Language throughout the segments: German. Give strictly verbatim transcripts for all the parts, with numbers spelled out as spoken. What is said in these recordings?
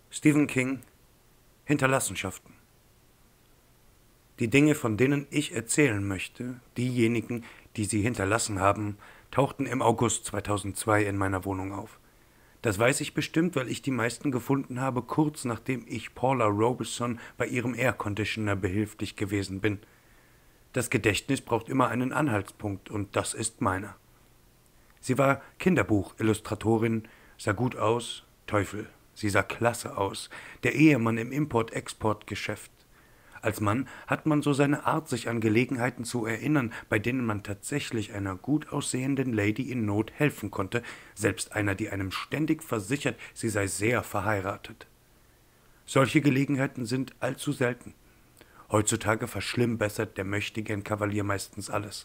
Stephen King, Hinterlassenschaften. Die Dinge, von denen ich erzählen möchte, diejenigen, die sie hinterlassen haben, tauchten im August zweitausendzwei in meiner Wohnung auf. Das weiß ich bestimmt, weil ich die meisten gefunden habe, kurz nachdem ich Paula Robeson bei ihrem Airconditioner behilflich gewesen bin. Das Gedächtnis braucht immer einen Anhaltspunkt, und das ist meiner. Sie war Kinderbuchillustratorin, sah gut aus, Teufel, sie sah klasse aus, der Ehemann im Import-Export-Geschäft. Als Mann hat man so seine Art, sich an Gelegenheiten zu erinnern, bei denen man tatsächlich einer gut aussehenden Lady in Not helfen konnte, selbst einer, die einem ständig versichert, sie sei sehr verheiratet. Solche Gelegenheiten sind allzu selten. Heutzutage verschlimmbessert der Möchtegern Kavalier meistens alles.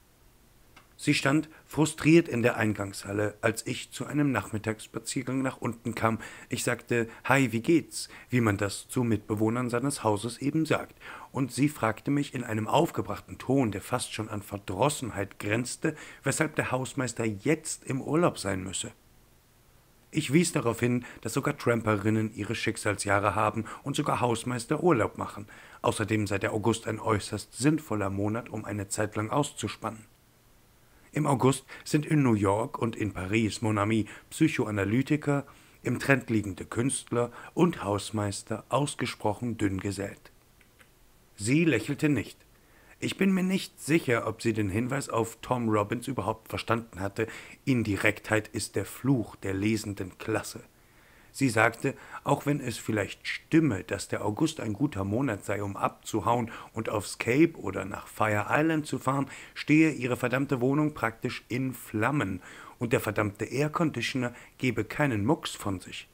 Sie stand frustriert in der Eingangshalle, als ich zu einem Nachmittagsspaziergang nach unten kam. Ich sagte, »Hi, wie geht's?«, wie man das zu Mitbewohnern seines Hauses eben sagt, und sie fragte mich in einem aufgebrachten Ton, der fast schon an Verdrossenheit grenzte, weshalb der Hausmeister jetzt im Urlaub sein müsse. Ich wies darauf hin, dass sogar Tramperinnen ihre Schicksalsjahre haben und sogar Hausmeister Urlaub machen. Außerdem sei der August ein äußerst sinnvoller Monat, um eine Zeit lang auszuspannen. Im August sind in New York und in Paris, mon ami, Psychoanalytiker, im Trend liegende Künstler und Hausmeister ausgesprochen dünn gesät. Sie lächelte nicht. Ich bin mir nicht sicher, ob sie den Hinweis auf Tom Robbins überhaupt verstanden hatte. Indirektheit ist der Fluch der lesenden Klasse. Sie sagte, auch wenn es vielleicht stimme, dass der August ein guter Monat sei, um abzuhauen und aufs Cape oder nach Fire Island zu fahren, stehe ihre verdammte Wohnung praktisch in Flammen und der verdammte Airconditioner gebe keinen Mucks von sich.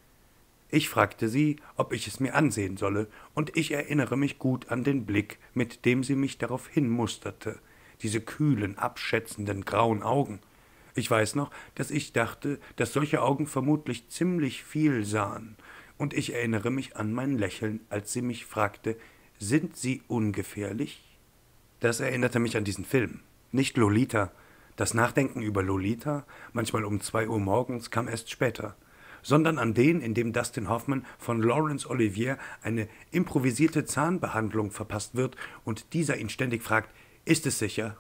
Ich fragte sie, ob ich es mir ansehen solle, und ich erinnere mich gut an den Blick, mit dem sie mich darauf hinmusterte, diese kühlen, abschätzenden grauen Augen. Ich weiß noch, dass ich dachte, dass solche Augen vermutlich ziemlich viel sahen, und ich erinnere mich an mein Lächeln, als sie mich fragte, »Sind Sie ungefährlich?« Das erinnerte mich an diesen Film, nicht Lolita. Das Nachdenken über Lolita, manchmal um zwei Uhr morgens, kam erst später, sondern an den, in dem Dustin Hoffman von Laurence Olivier eine improvisierte Zahnbehandlung verpasst wird und dieser ihn ständig fragt, »Ist es sicher?«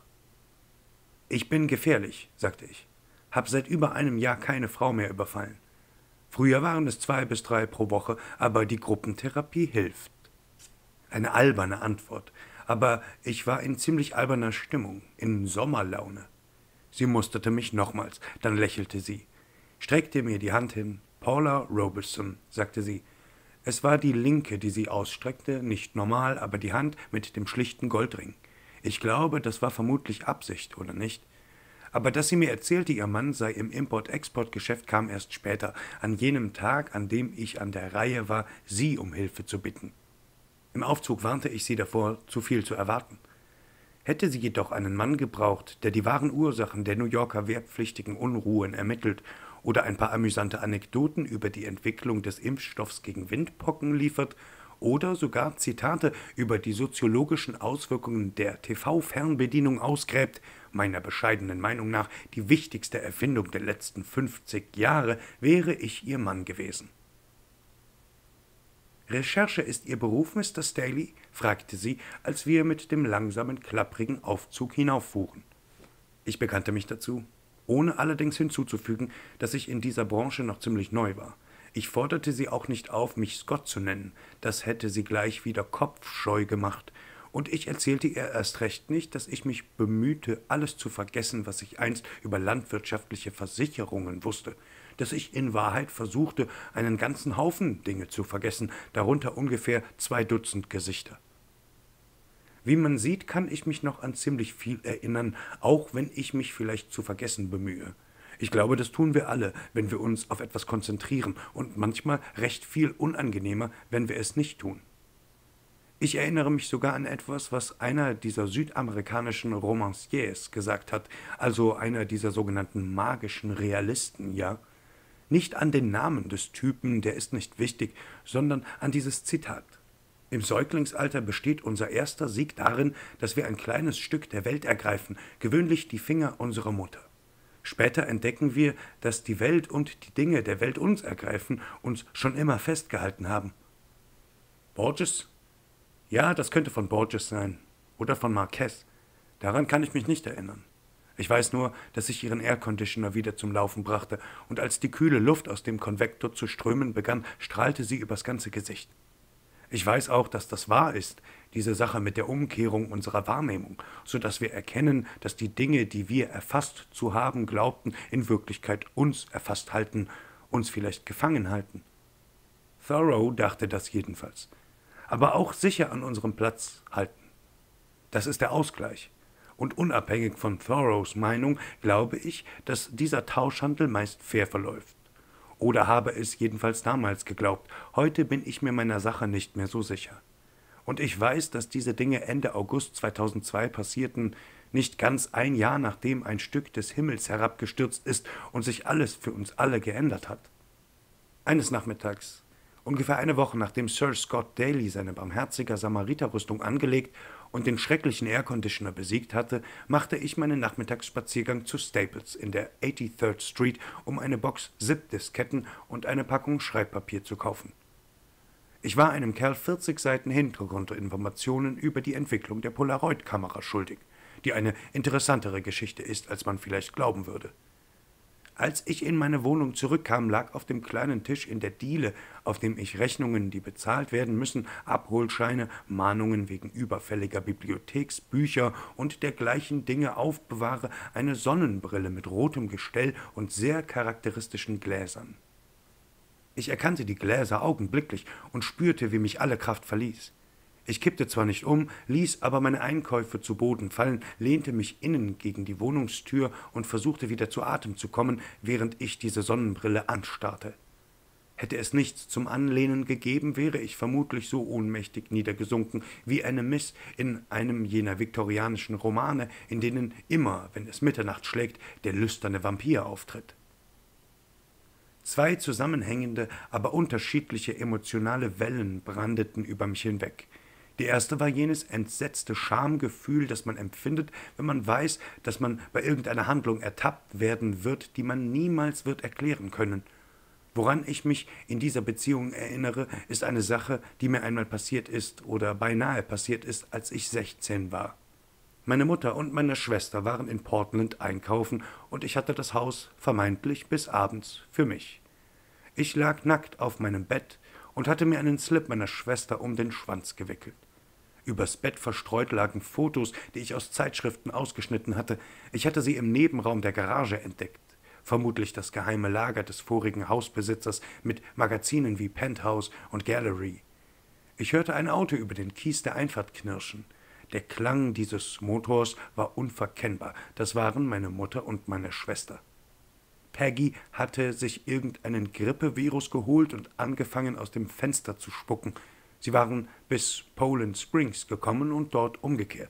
»Ich bin gefährlich«, sagte ich, »hab seit über einem Jahr keine Frau mehr überfallen. Früher waren es zwei bis drei pro Woche, aber die Gruppentherapie hilft.« Eine alberne Antwort, aber ich war in ziemlich alberner Stimmung, in Sommerlaune. Sie musterte mich nochmals, dann lächelte sie, streckte mir die Hand hin. »Paula Robeson«, sagte sie. Es war die linke, die sie ausstreckte, nicht normal, aber die Hand mit dem schlichten Goldring. Ich glaube, das war vermutlich Absicht, oder nicht? Aber dass sie mir erzählte, ihr Mann sei im Import-Export-Geschäft, kam erst später, an jenem Tag, an dem ich an der Reihe war, sie um Hilfe zu bitten. Im Aufzug warnte ich sie davor, zu viel zu erwarten. Hätte sie jedoch einen Mann gebraucht, der die wahren Ursachen der New Yorker wehrpflichtigen Unruhen ermittelt oder ein paar amüsante Anekdoten über die Entwicklung des Impfstoffs gegen Windpocken liefert, oder sogar Zitate über die soziologischen Auswirkungen der T V-Fernbedienung ausgräbt, meiner bescheidenen Meinung nach die wichtigste Erfindung der letzten fünfzig Jahre, wäre ich ihr Mann gewesen. »Recherche ist Ihr Beruf, Mister Staley?« fragte sie, als wir mit dem langsamen, klapprigen Aufzug hinauffuhren. Ich bekannte mich dazu, ohne allerdings hinzuzufügen, dass ich in dieser Branche noch ziemlich neu war. Ich forderte sie auch nicht auf, mich Scott zu nennen, das hätte sie gleich wieder kopfscheu gemacht, und ich erzählte ihr erst recht nicht, dass ich mich bemühte, alles zu vergessen, was ich einst über landwirtschaftliche Versicherungen wusste, dass ich in Wahrheit versuchte, einen ganzen Haufen Dinge zu vergessen, darunter ungefähr zwei Dutzend Gesichter. Wie man sieht, kann ich mich noch an ziemlich viel erinnern, auch wenn ich mich vielleicht zu vergessen bemühe. Ich glaube, das tun wir alle, wenn wir uns auf etwas konzentrieren, und manchmal recht viel unangenehmer, wenn wir es nicht tun. Ich erinnere mich sogar an etwas, was einer dieser südamerikanischen Romanciers gesagt hat, also einer dieser sogenannten magischen Realisten, ja. Nicht an den Namen des Typen, der ist nicht wichtig, sondern an dieses Zitat. Im Säuglingsalter besteht unser erster Sieg darin, dass wir ein kleines Stück der Welt ergreifen, gewöhnlich die Finger unserer Mutter. Später entdecken wir, dass die Welt und die Dinge der Welt uns ergreifen, uns schon immer festgehalten haben. Borges? Ja, das könnte von Borges sein. Oder von Marquez. Daran kann ich mich nicht erinnern. Ich weiß nur, dass ich ihren Airconditioner wieder zum Laufen brachte, und als die kühle Luft aus dem Konvektor zu strömen begann, strahlte sie übers ganze Gesicht. Ich weiß auch, dass das wahr ist, diese Sache mit der Umkehrung unserer Wahrnehmung, so dass wir erkennen, dass die Dinge, die wir erfasst zu haben glaubten, in Wirklichkeit uns erfasst halten, uns vielleicht gefangen halten. Thoreau dachte das jedenfalls. Aber auch sicher an unserem Platz halten. Das ist der Ausgleich. Und unabhängig von Thoreaus Meinung glaube ich, dass dieser Tauschhandel meist fair verläuft. Oder habe es jedenfalls damals geglaubt. Heute bin ich mir meiner Sache nicht mehr so sicher. Und ich weiß, dass diese Dinge Ende August zweitausendzwei passierten, nicht ganz ein Jahr nachdem ein Stück des Himmels herabgestürzt ist und sich alles für uns alle geändert hat. Eines Nachmittags, ungefähr eine Woche nachdem Sir Scott Daly seine barmherzige Samariterrüstung angelegt und den schrecklichen Airconditioner besiegt hatte, machte ich meinen Nachmittagsspaziergang zu Staples in der eighty-third Street, um eine Box Zip-Disketten und eine Packung Schreibpapier zu kaufen. Ich war einem Kerl vierzig Seiten Hintergrundinformationen über die Entwicklung der Polaroid-Kamera schuldig, die eine interessantere Geschichte ist, als man vielleicht glauben würde. Als ich in meine Wohnung zurückkam, lag auf dem kleinen Tisch in der Diele, auf dem ich Rechnungen, die bezahlt werden müssen, Abholscheine, Mahnungen wegen überfälliger Bibliotheksbücher und dergleichen Dinge aufbewahre, eine Sonnenbrille mit rotem Gestell und sehr charakteristischen Gläsern. Ich erkannte die Gläser augenblicklich und spürte, wie mich alle Kraft verließ. Ich kippte zwar nicht um, ließ aber meine Einkäufe zu Boden fallen, lehnte mich innen gegen die Wohnungstür und versuchte wieder zu Atem zu kommen, während ich diese Sonnenbrille anstarrte. Hätte es nichts zum Anlehnen gegeben, wäre ich vermutlich so ohnmächtig niedergesunken wie eine Miss in einem jener viktorianischen Romane, in denen immer, wenn es Mitternacht schlägt, der lüsterne Vampir auftritt. Zwei zusammenhängende, aber unterschiedliche emotionale Wellen brandeten über mich hinweg. Die erste war jenes entsetzte Schamgefühl, das man empfindet, wenn man weiß, dass man bei irgendeiner Handlung ertappt werden wird, die man niemals wird erklären können. Woran ich mich in dieser Beziehung erinnere, ist eine Sache, die mir einmal passiert ist oder beinahe passiert ist, als ich sechzehn war. Meine Mutter und meine Schwester waren in Portland einkaufen, und ich hatte das Haus vermeintlich bis abends für mich. Ich lag nackt auf meinem Bett und hatte mir einen Slip meiner Schwester um den Schwanz gewickelt. Übers Bett verstreut lagen Fotos, die ich aus Zeitschriften ausgeschnitten hatte. Ich hatte sie im Nebenraum der Garage entdeckt. Vermutlich das geheime Lager des vorigen Hausbesitzers mit Magazinen wie Penthouse und Gallery. Ich hörte ein Auto über den Kies der Einfahrt knirschen. Der Klang dieses Motors war unverkennbar. Das waren meine Mutter und meine Schwester. Peggy hatte sich irgendeinen Grippevirus geholt und angefangen, aus dem Fenster zu spucken. Sie waren bis Poland Springs gekommen und dort umgekehrt.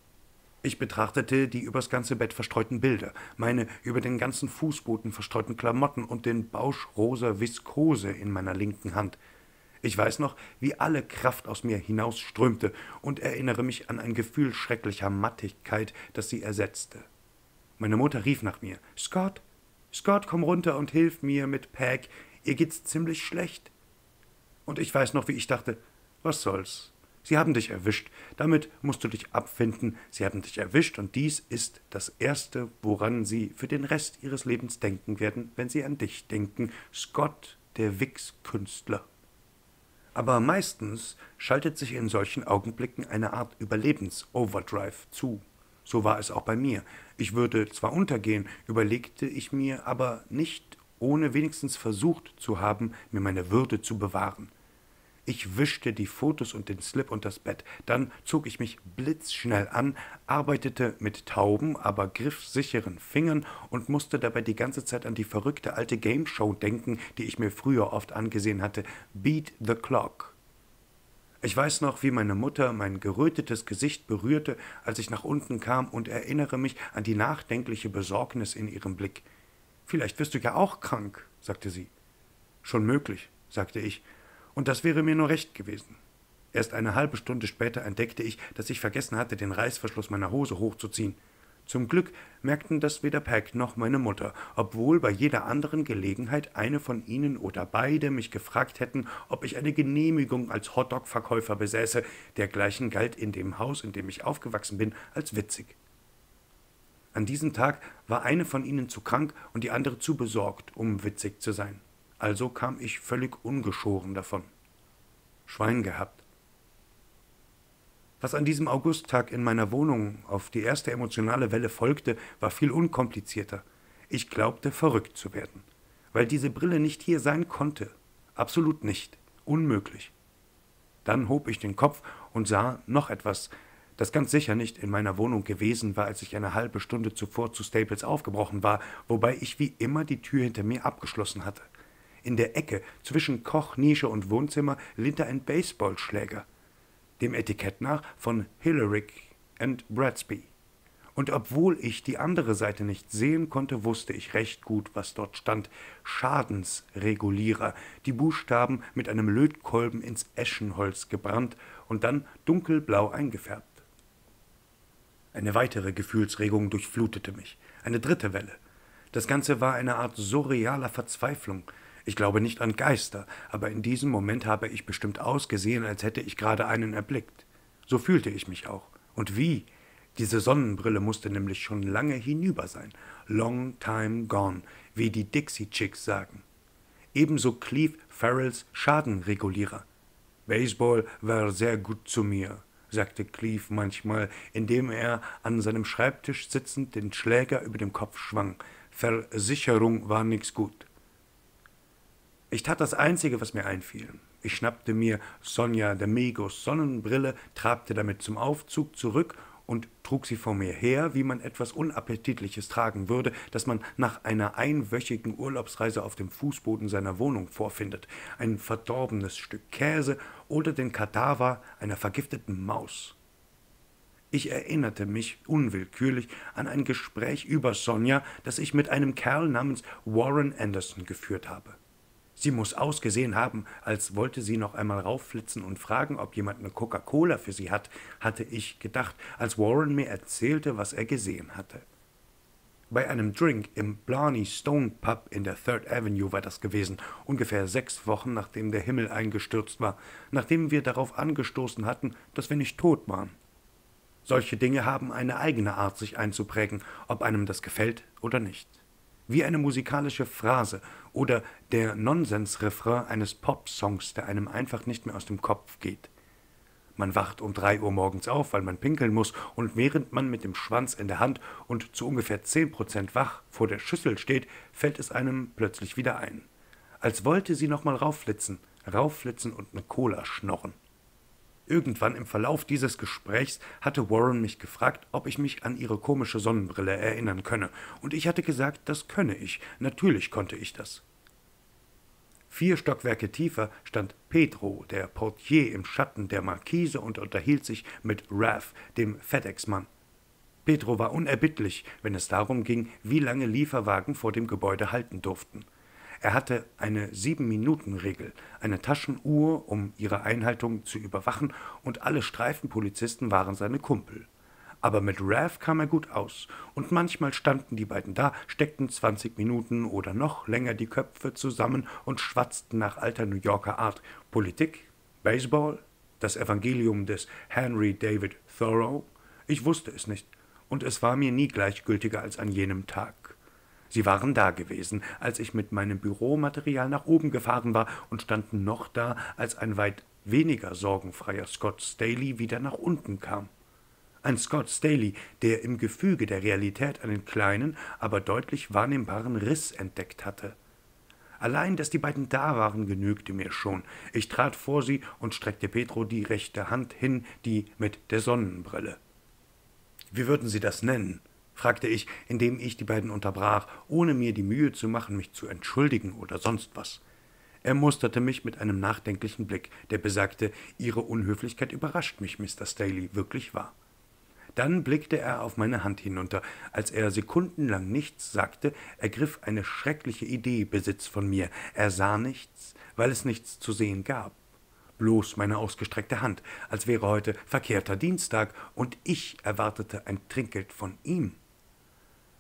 Ich betrachtete die übers ganze Bett verstreuten Bilder, meine über den ganzen Fußboden verstreuten Klamotten und den Bausch rosa Viskose in meiner linken Hand. Ich weiß noch, wie alle Kraft aus mir hinausströmte und erinnere mich an ein Gefühl schrecklicher Mattigkeit, das sie ersetzte. Meine Mutter rief nach mir: »Scott, Scott, komm runter und hilf mir mit Peg, ihr geht's ziemlich schlecht.« Und ich weiß noch, wie ich dachte: Was soll's? Sie haben dich erwischt, damit musst du dich abfinden, sie haben dich erwischt, und dies ist das Erste, woran sie für den Rest ihres Lebens denken werden, wenn sie an dich denken, Scott, der Wichskünstler. Aber meistens schaltet sich in solchen Augenblicken eine Art Überlebens-Overdrive zu. So war es auch bei mir. Ich würde zwar untergehen, überlegte ich mir aber nicht, ohne wenigstens versucht zu haben, mir meine Würde zu bewahren. Ich wischte die Fotos und den Slip und das Bett, dann zog ich mich blitzschnell an, arbeitete mit tauben, aber griffsicheren Fingern und musste dabei die ganze Zeit an die verrückte alte Gameshow denken, die ich mir früher oft angesehen hatte, Beat the Clock. Ich weiß noch, wie meine Mutter mein gerötetes Gesicht berührte, als ich nach unten kam, und erinnere mich an die nachdenkliche Besorgnis in ihrem Blick. »Vielleicht wirst du ja auch krank«, sagte sie. »Schon möglich«, sagte ich, und das wäre mir nur recht gewesen. Erst eine halbe Stunde später entdeckte ich, dass ich vergessen hatte, den Reißverschluss meiner Hose hochzuziehen. Zum Glück merkten das weder Peck noch meine Mutter, obwohl bei jeder anderen Gelegenheit eine von ihnen oder beide mich gefragt hätten, ob ich eine Genehmigung als Hotdog-Verkäufer besäße. Dergleichen galt in dem Haus, in dem ich aufgewachsen bin, als witzig. An diesem Tag war eine von ihnen zu krank und die andere zu besorgt, um witzig zu sein. Also kam ich völlig ungeschoren davon. Schwein gehabt. Was an diesem Augusttag in meiner Wohnung auf die erste emotionale Welle folgte, war viel unkomplizierter. Ich glaubte, verrückt zu werden, weil diese Brille nicht hier sein konnte. Absolut nicht. Unmöglich. Dann hob ich den Kopf und sah noch etwas, das ganz sicher nicht in meiner Wohnung gewesen war, als ich eine halbe Stunde zuvor zu Staples aufgebrochen war, wobei ich wie immer die Tür hinter mir abgeschlossen hatte. In der Ecke zwischen Koch, Nische und Wohnzimmer lehnte ein Baseballschläger, dem Etikett nach von Hillerich and Bradsby. Und obwohl ich die andere Seite nicht sehen konnte, wusste ich recht gut, was dort stand. Schadensregulierer, die Buchstaben mit einem Lötkolben ins Eschenholz gebrannt und dann dunkelblau eingefärbt. Eine weitere Gefühlsregung durchflutete mich, eine dritte Welle. Das Ganze war eine Art surrealer Verzweiflung. Ich glaube nicht an Geister, aber in diesem Moment habe ich bestimmt ausgesehen, als hätte ich gerade einen erblickt. So fühlte ich mich auch. Und wie? Diese Sonnenbrille musste nämlich schon lange hinüber sein. Long time gone, wie die Dixie Chicks sagen. Ebenso Cleve Farrells Schadenregulierer. Baseball war sehr gut zu mir, sagte Cleve manchmal, indem er an seinem Schreibtisch sitzend den Schläger über dem Kopf schwang. Versicherung war nix gut. Ich tat das Einzige, was mir einfiel. Ich schnappte mir Sonja D'Amigos Sonnenbrille, trabte damit zum Aufzug zurück und trug sie vor mir her, wie man etwas Unappetitliches tragen würde, das man nach einer einwöchigen Urlaubsreise auf dem Fußboden seiner Wohnung vorfindet. Ein verdorbenes Stück Käse oder den Kadaver einer vergifteten Maus. Ich erinnerte mich unwillkürlich an ein Gespräch über Sonja, das ich mit einem Kerl namens Warren Anderson geführt habe. Sie muss ausgesehen haben, als wollte sie noch einmal raufflitzen und fragen, ob jemand eine Coca-Cola für sie hat, hatte ich gedacht, als Warren mir erzählte, was er gesehen hatte. Bei einem Drink im Blarney Stone Pub in der Third Avenue war das gewesen, ungefähr sechs Wochen, nachdem der Himmel eingestürzt war, nachdem wir darauf angestoßen hatten, dass wir nicht tot waren. Solche Dinge haben eine eigene Art, sich einzuprägen, ob einem das gefällt oder nicht. Wie eine musikalische Phrase oder der Nonsens-Refrain eines Pop-Songs, der einem einfach nicht mehr aus dem Kopf geht. Man wacht um drei Uhr morgens auf, weil man pinkeln muss, und während man mit dem Schwanz in der Hand und zu ungefähr zehn Prozent wach vor der Schüssel steht, fällt es einem plötzlich wieder ein. Als wollte sie noch mal raufflitzen, raufflitzen und eine Cola schnorren. Irgendwann im Verlauf dieses Gesprächs hatte Warren mich gefragt, ob ich mich an ihre komische Sonnenbrille erinnern könne, und ich hatte gesagt, das könne ich, natürlich konnte ich das. Vier Stockwerke tiefer stand Pedro, der Portier, im Schatten der Markise und unterhielt sich mit Raph, dem FedEx-Mann. Pedro war unerbittlich, wenn es darum ging, wie lange Lieferwagen vor dem Gebäude halten durften. Er hatte eine Sieben-Minuten-Regel, eine Taschenuhr, um ihre Einhaltung zu überwachen, und alle Streifenpolizisten waren seine Kumpel. Aber mit Raph kam er gut aus, und manchmal standen die beiden da, steckten zwanzig Minuten oder noch länger die Köpfe zusammen und schwatzten nach alter New Yorker Art Politik, Baseball, das Evangelium des Henry David Thoreau. Ich wusste es nicht, und es war mir nie gleichgültiger als an jenem Tag. Sie waren da gewesen, als ich mit meinem Büromaterial nach oben gefahren war, und standen noch da, als ein weit weniger sorgenfreier Scott Staley wieder nach unten kam. Ein Scott Staley, der im Gefüge der Realität einen kleinen, aber deutlich wahrnehmbaren Riss entdeckt hatte. Allein, dass die beiden da waren, genügte mir schon. Ich trat vor sie und streckte Pedro die rechte Hand hin, die mit der Sonnenbrille. »Wie würden Sie das nennen?« fragte ich, indem ich die beiden unterbrach, ohne mir die Mühe zu machen, mich zu entschuldigen oder sonst was. Er musterte mich mit einem nachdenklichen Blick, der besagte, »Ihre Unhöflichkeit überrascht mich, Mister Staley, wirklich wahr.« Dann blickte er auf meine Hand hinunter. Als er sekundenlang nichts sagte, ergriff eine schreckliche Idee Besitz von mir. Er sah nichts, weil es nichts zu sehen gab. Bloß meine ausgestreckte Hand, als wäre heute verkehrter Dienstag, und ich erwartete ein Trinkgeld von ihm.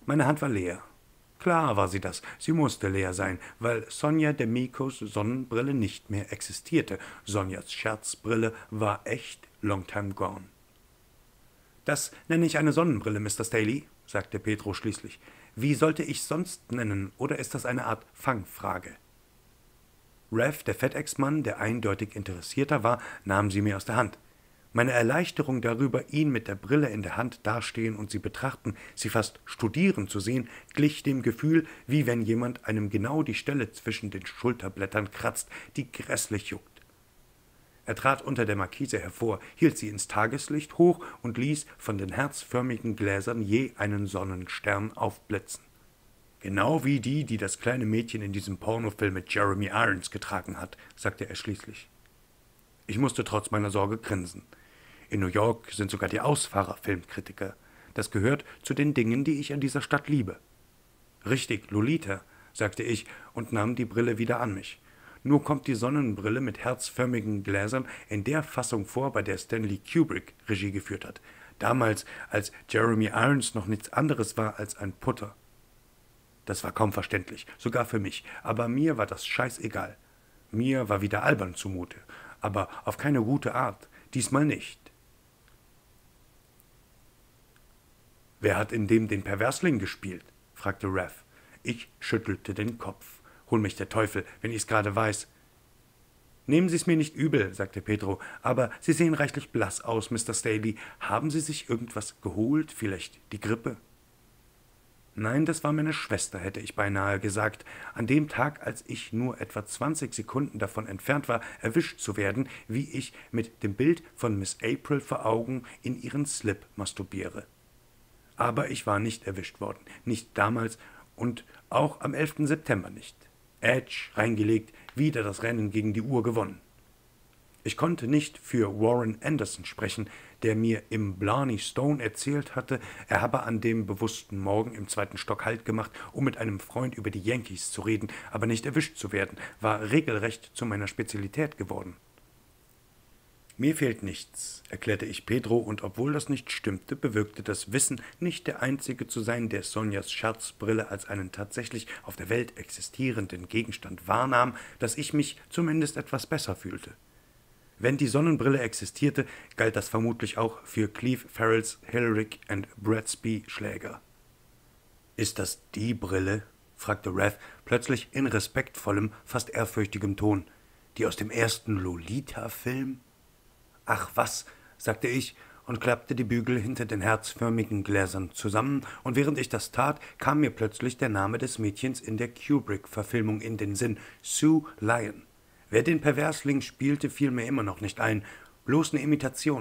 Meine Hand war leer. Klar war sie das, sie musste leer sein, weil Sonja D'Amicos Sonnenbrille nicht mehr existierte. Sonjas Scherzbrille war echt long time gone. »Das nenne ich eine Sonnenbrille, Mister Staley«, sagte Pedro schließlich. »Wie sollte ich sonst nennen, oder ist das eine Art Fangfrage?« Rev, der FedEx-Mann, der eindeutig interessierter war, nahm sie mir aus der Hand. Meine Erleichterung darüber, ihn mit der Brille in der Hand dastehen und sie betrachten, sie fast studieren zu sehen, glich dem Gefühl, wie wenn jemand einem genau die Stelle zwischen den Schulterblättern kratzt, die grässlich juckt. Er trat unter der Markise hervor, hielt sie ins Tageslicht hoch und ließ von den herzförmigen Gläsern je einen Sonnenstern aufblitzen. »Genau wie die, die das kleine Mädchen in diesem Pornofilm mit Jeremy Irons getragen hat«, sagte er schließlich. Ich musste trotz meiner Sorge grinsen. In New York sind sogar die Ausfahrer Filmkritiker. Das gehört zu den Dingen, die ich an dieser Stadt liebe. »Richtig, Lolita«, sagte ich und nahm die Brille wieder an mich. Nur kommt die Sonnenbrille mit herzförmigen Gläsern in der Fassung vor, bei der Stanley Kubrick Regie geführt hat. Damals, als Jeremy Irons noch nichts anderes war als ein Putter. Das war kaum verständlich, sogar für mich, aber mir war das scheißegal. Mir war wieder albern zumute, aber auf keine gute Art, diesmal nicht. »Wer hat in dem den Perversling gespielt?« fragte Rev. Ich schüttelte den Kopf. »Hol mich der Teufel, wenn ich's gerade weiß.« »Nehmen Sie's mir nicht übel«, sagte Pedro, »aber Sie sehen reichlich blass aus, Mister Staley. Haben Sie sich irgendwas geholt, vielleicht die Grippe?« »Nein, das war meine Schwester«, hätte ich beinahe gesagt. An dem Tag, als ich nur etwa zwanzig Sekunden davon entfernt war, erwischt zu werden, wie ich mit dem Bild von Miss April vor Augen in ihren Slip masturbiere. Aber ich war nicht erwischt worden, nicht damals und auch am elften September nicht. Edge reingelegt, wieder das Rennen gegen die Uhr gewonnen. Ich konnte nicht für Warren Anderson sprechen, der mir im Blarney Stone erzählt hatte, er habe an dem bewussten Morgen im zweiten Stock Halt gemacht, um mit einem Freund über die Yankees zu reden, aber nicht erwischt zu werden, war regelrecht zu meiner Spezialität geworden. »Mir fehlt nichts«, erklärte ich Pedro, und obwohl das nicht stimmte, bewirkte das Wissen, nicht der Einzige zu sein, der Sonjas Scherzbrille als einen tatsächlich auf der Welt existierenden Gegenstand wahrnahm, dass ich mich zumindest etwas besser fühlte. Wenn die Sonnenbrille existierte, galt das vermutlich auch für Cleve Farrells Hilaric and Bradsby Schläger. »Ist das die Brille?« fragte Rev, plötzlich in respektvollem, fast ehrfürchtigem Ton. »Die aus dem ersten Lolita-Film?« »Ach was«, sagte ich und klappte die Bügel hinter den herzförmigen Gläsern zusammen, und während ich das tat, kam mir plötzlich der Name des Mädchens in der Kubrick-Verfilmung in den Sinn, Sue Lyon. Wer den Perversling spielte, fiel mir immer noch nicht ein, bloß eine Imitation.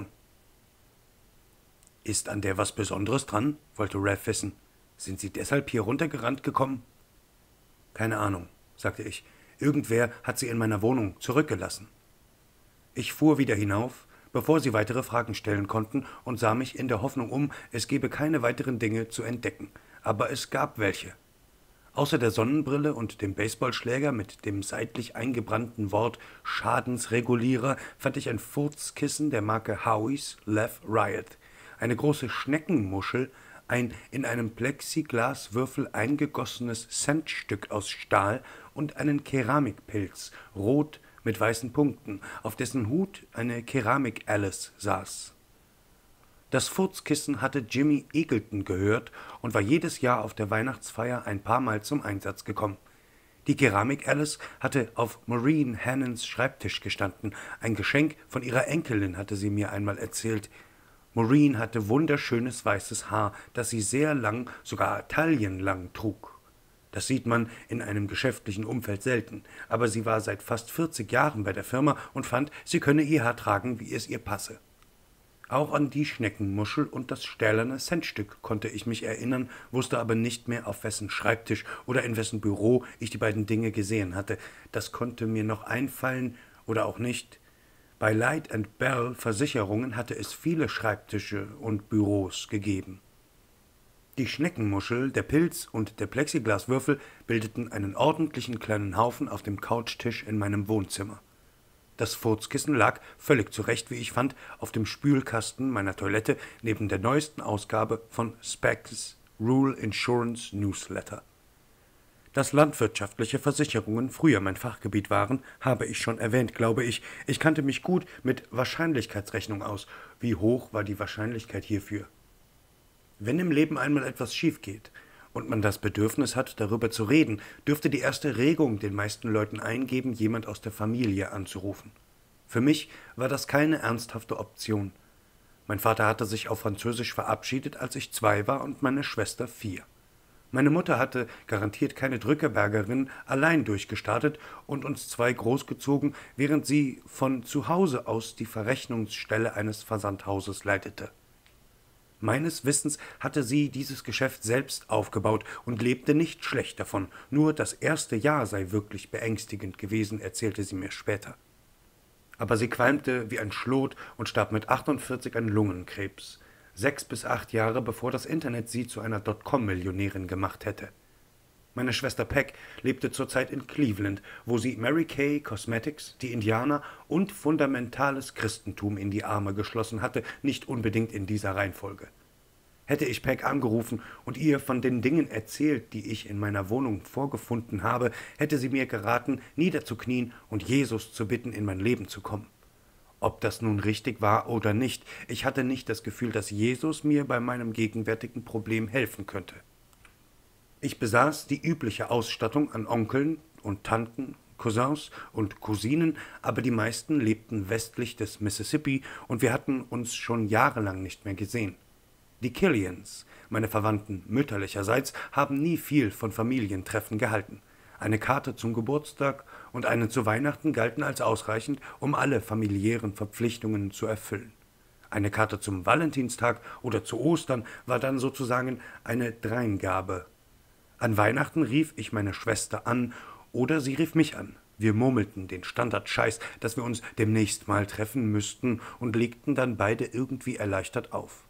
»Ist an der was Besonderes dran?« wollte Rev wissen. »Sind Sie deshalb hier runtergerannt gekommen?« »Keine Ahnung«, sagte ich. »Irgendwer hat sie in meiner Wohnung zurückgelassen.« Ich fuhr wieder hinauf, bevor sie weitere Fragen stellen konnten, und sah mich in der Hoffnung um, es gebe keine weiteren Dinge zu entdecken. Aber es gab welche. Außer der Sonnenbrille und dem Baseballschläger mit dem seitlich eingebrannten Wort Schadensregulierer fand ich ein Furzkissen der Marke Howie's Laugh Riot, eine große Schneckenmuschel, ein in einem Plexiglaswürfel eingegossenes Centstück aus Stahl und einen Keramikpilz, rot mit weißen Punkten, auf dessen Hut eine Keramik-Alice saß. Das Furzkissen hatte Jimmy Eagleton gehört und war jedes Jahr auf der Weihnachtsfeier ein paar Mal zum Einsatz gekommen. Die Keramik-Alice hatte auf Maureen Hannons Schreibtisch gestanden, ein Geschenk von ihrer Enkelin, hatte sie mir einmal erzählt. Maureen hatte wunderschönes weißes Haar, das sie sehr lang, sogar taillenlang trug. Das sieht man in einem geschäftlichen Umfeld selten, aber sie war seit fast vierzig Jahren bei der Firma und fand, sie könne ihr Haar tragen, wie es ihr passe. Auch an die Schneckenmuschel und das stählerne Centstück konnte ich mich erinnern, wusste aber nicht mehr, auf wessen Schreibtisch oder in wessen Büro ich die beiden Dinge gesehen hatte. Das konnte mir noch einfallen oder auch nicht. Bei Light and Bell Versicherungen hatte es viele Schreibtische und Büros gegeben. Die Schneckenmuschel, der Pilz und der Plexiglaswürfel bildeten einen ordentlichen kleinen Haufen auf dem Couchtisch in meinem Wohnzimmer. Das Furzkissen lag, völlig zurecht, wie ich fand, auf dem Spülkasten meiner Toilette neben der neuesten Ausgabe von Specs Rural Insurance Newsletter. Dass landwirtschaftliche Versicherungen früher mein Fachgebiet waren, habe ich schon erwähnt, glaube ich. Ich kannte mich gut mit Wahrscheinlichkeitsrechnung aus. Wie hoch war die Wahrscheinlichkeit hierfür? Wenn im Leben einmal etwas schief geht und man das Bedürfnis hat, darüber zu reden, dürfte die erste Regung den meisten Leuten eingeben, jemand aus der Familie anzurufen. Für mich war das keine ernsthafte Option. Mein Vater hatte sich auf Französisch verabschiedet, als ich zwei war, und meine Schwester vier. Meine Mutter hatte, garantiert keine Drückebergerin, allein durchgestartet und uns zwei großgezogen, während sie von zu Hause aus die Verrechnungsstelle eines Versandhauses leitete. Meines Wissens hatte sie dieses Geschäft selbst aufgebaut und lebte nicht schlecht davon, nur das erste Jahr sei wirklich beängstigend gewesen, erzählte sie mir später. Aber sie qualmte wie ein Schlot und starb mit achtundvierzig an Lungenkrebs, sechs bis acht Jahre bevor das Internet sie zu einer Dotcom-Millionärin gemacht hätte. Meine Schwester Peg lebte zurzeit in Cleveland, wo sie Mary Kay Cosmetics, die Indianer und fundamentales Christentum in die Arme geschlossen hatte, nicht unbedingt in dieser Reihenfolge. Hätte ich Peg angerufen und ihr von den Dingen erzählt, die ich in meiner Wohnung vorgefunden habe, hätte sie mir geraten, niederzuknien und Jesus zu bitten, in mein Leben zu kommen. Ob das nun richtig war oder nicht, ich hatte nicht das Gefühl, dass Jesus mir bei meinem gegenwärtigen Problem helfen könnte. Ich besaß die übliche Ausstattung an Onkeln und Tanten, Cousins und Cousinen, aber die meisten lebten westlich des Mississippi und wir hatten uns schon jahrelang nicht mehr gesehen. Die Killians, meine Verwandten mütterlicherseits, haben nie viel von Familientreffen gehalten. Eine Karte zum Geburtstag und eine zu Weihnachten galten als ausreichend, um alle familiären Verpflichtungen zu erfüllen. Eine Karte zum Valentinstag oder zu Ostern war dann sozusagen eine Dreingabe. An Weihnachten rief ich meine Schwester an oder sie rief mich an. Wir murmelten den Standardscheiß, dass wir uns demnächst mal treffen müssten und legten dann beide irgendwie erleichtert auf.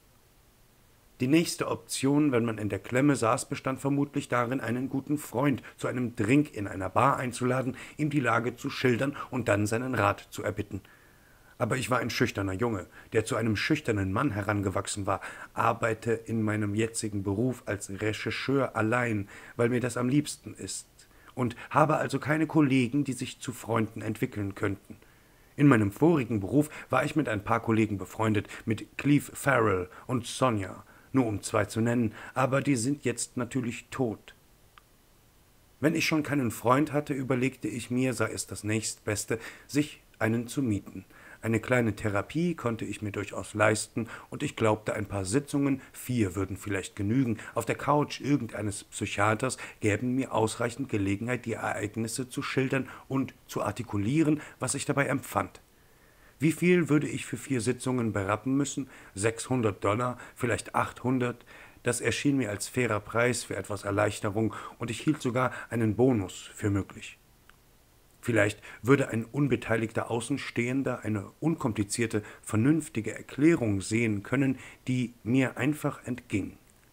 Die nächste Option, wenn man in der Klemme saß, bestand vermutlich darin, einen guten Freund zu einem Drink in einer Bar einzuladen, ihm die Lage zu schildern und dann seinen Rat zu erbitten. Aber ich war ein schüchterner Junge, der zu einem schüchternen Mann herangewachsen war, arbeite in meinem jetzigen Beruf als Rechercheur allein, weil mir das am liebsten ist, und habe also keine Kollegen, die sich zu Freunden entwickeln könnten. In meinem vorigen Beruf war ich mit ein paar Kollegen befreundet, mit Cleve Farrell und Sonja, nur um zwei zu nennen, aber die sind jetzt natürlich tot. Wenn ich schon keinen Freund hatte, überlegte ich mir, sei es das nächstbeste, sich einen zu mieten. Eine kleine Therapie konnte ich mir durchaus leisten, und ich glaubte, ein paar Sitzungen, vier würden vielleicht genügen, auf der Couch irgendeines Psychiaters gäben mir ausreichend Gelegenheit, die Ereignisse zu schildern und zu artikulieren, was ich dabei empfand. Wie viel würde ich für vier Sitzungen berappen müssen? sechshundert Dollar, vielleicht achthundert? Das erschien mir als fairer Preis für etwas Erleichterung, und ich hielt sogar einen Bonus für möglich. Vielleicht würde ein unbeteiligter Außenstehender eine unkomplizierte, vernünftige Erklärung sehen können, die mir einfach entging.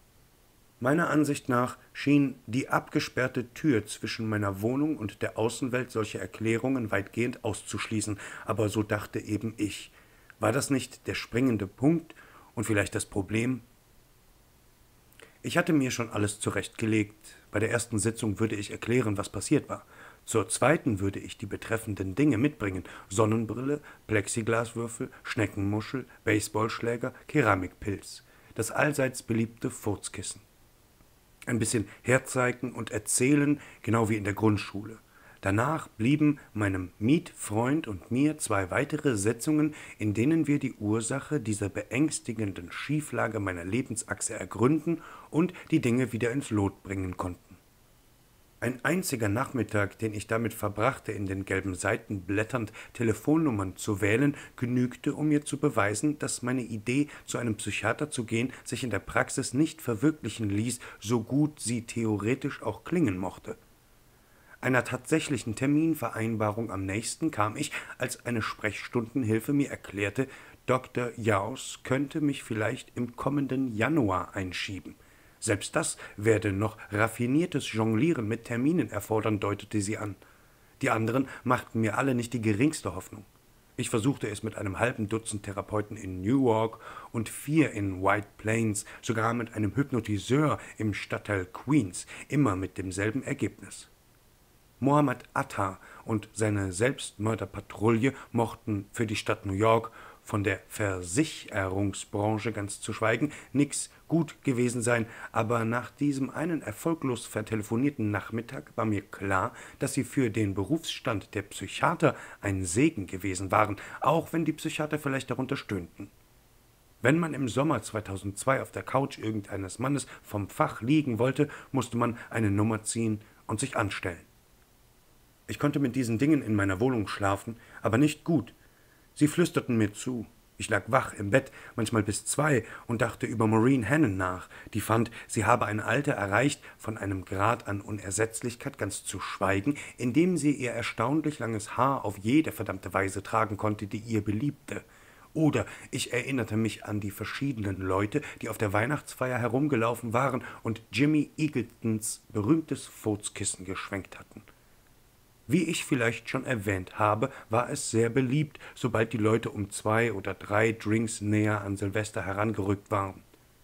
Meiner Ansicht nach schien die abgesperrte Tür zwischen meiner Wohnung und der Außenwelt solche Erklärungen weitgehend auszuschließen, aber so dachte eben ich. War das nicht der springende Punkt und vielleicht das Problem? Ich hatte mir schon alles zurechtgelegt. Bei der ersten Sitzung würde ich erklären, was passiert war. Zur zweiten würde ich die betreffenden Dinge mitbringen: Sonnenbrille, Plexiglaswürfel, Schneckenmuschel, Baseballschläger, Keramikpilz, das allseits beliebte Furzkissen. Ein bisschen herzeigen und erzählen, genau wie in der Grundschule. Danach blieben meinem Mietfreund und mir zwei weitere Sitzungen, in denen wir die Ursache dieser beängstigenden Schieflage meiner Lebensachse ergründen und die Dinge wieder ins Lot bringen konnten. Ein einziger Nachmittag, den ich damit verbrachte, in den gelben Seiten blätternd Telefonnummern zu wählen, genügte, um mir zu beweisen, dass meine Idee, zu einem Psychiater zu gehen, sich in der Praxis nicht verwirklichen ließ, so gut sie theoretisch auch klingen mochte. Einer tatsächlichen Terminvereinbarung am nächsten kam ich, als eine Sprechstundenhilfe mir erklärte, Doktor Jaus könnte mich vielleicht im kommenden Januar einschieben. Selbst das werde noch raffiniertes Jonglieren mit Terminen erfordern, deutete sie an. Die anderen machten mir alle nicht die geringste Hoffnung. Ich versuchte es mit einem halben Dutzend Therapeuten in Newark und vier in White Plains, sogar mit einem Hypnotiseur im Stadtteil Queens, immer mit demselben Ergebnis. Mohammed Atta und seine Selbstmörderpatrouille mochten für die Stadt New York, von der Versicherungsbranche ganz zu schweigen, nix gut gewesen sein, aber nach diesem einen erfolglos vertelefonierten Nachmittag war mir klar, dass sie für den Berufsstand der Psychiater ein Segen gewesen waren, auch wenn die Psychiater vielleicht darunter stöhnten. Wenn man im Sommer zweitausendzwei auf der Couch irgendeines Mannes vom Fach liegen wollte, musste man eine Nummer ziehen und sich anstellen. Ich konnte mit diesen Dingen in meiner Wohnung schlafen, aber nicht gut. Sie flüsterten mir zu. Ich lag wach im Bett, manchmal bis zwei, und dachte über Maureen Hannon nach, die fand, sie habe ein Alter erreicht, von einem Grad an Unersetzlichkeit ganz zu schweigen, in dem sie ihr erstaunlich langes Haar auf jede verdammte Weise tragen konnte, die ihr beliebte. Oder ich erinnerte mich an die verschiedenen Leute, die auf der Weihnachtsfeier herumgelaufen waren und Jimmy Eagletons berühmtes Furzkissen geschwenkt hatten. Wie ich vielleicht schon erwähnt habe, war es sehr beliebt, sobald die Leute um zwei oder drei Drinks näher an Silvester herangerückt waren.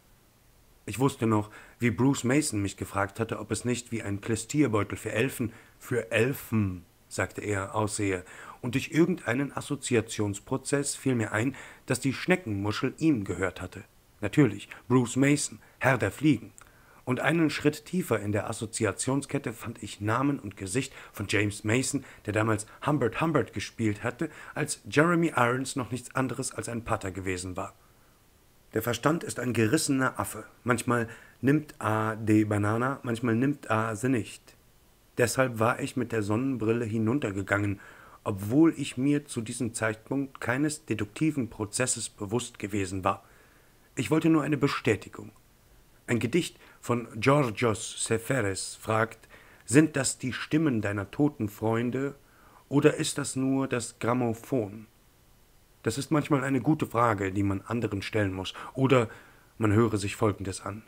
Ich wusste noch, wie Bruce Mason mich gefragt hatte, ob es nicht wie ein Klestierbeutel für Elfen, für Elfen, sagte er, aussehe, und durch irgendeinen Assoziationsprozess fiel mir ein, dass die Schneckenmuschel ihm gehört hatte. Natürlich, Bruce Mason, Herr der Fliegen. Und einen Schritt tiefer in der Assoziationskette fand ich Namen und Gesicht von James Mason, der damals Humbert Humbert gespielt hatte, als Jeremy Irons noch nichts anderes als ein Pater gewesen war. Der Verstand ist ein gerissener Affe. Manchmal nimmt a die Banana, manchmal nimmt a sie nicht. Deshalb war ich mit der Sonnenbrille hinuntergegangen, obwohl ich mir zu diesem Zeitpunkt keines deduktiven Prozesses bewusst gewesen war. Ich wollte nur eine Bestätigung. Ein Gedicht von Georgios Seferis fragt, sind das die Stimmen deiner toten Freunde oder ist das nur das Grammophon? Das ist manchmal eine gute Frage, die man anderen stellen muss, oder man höre sich Folgendes an.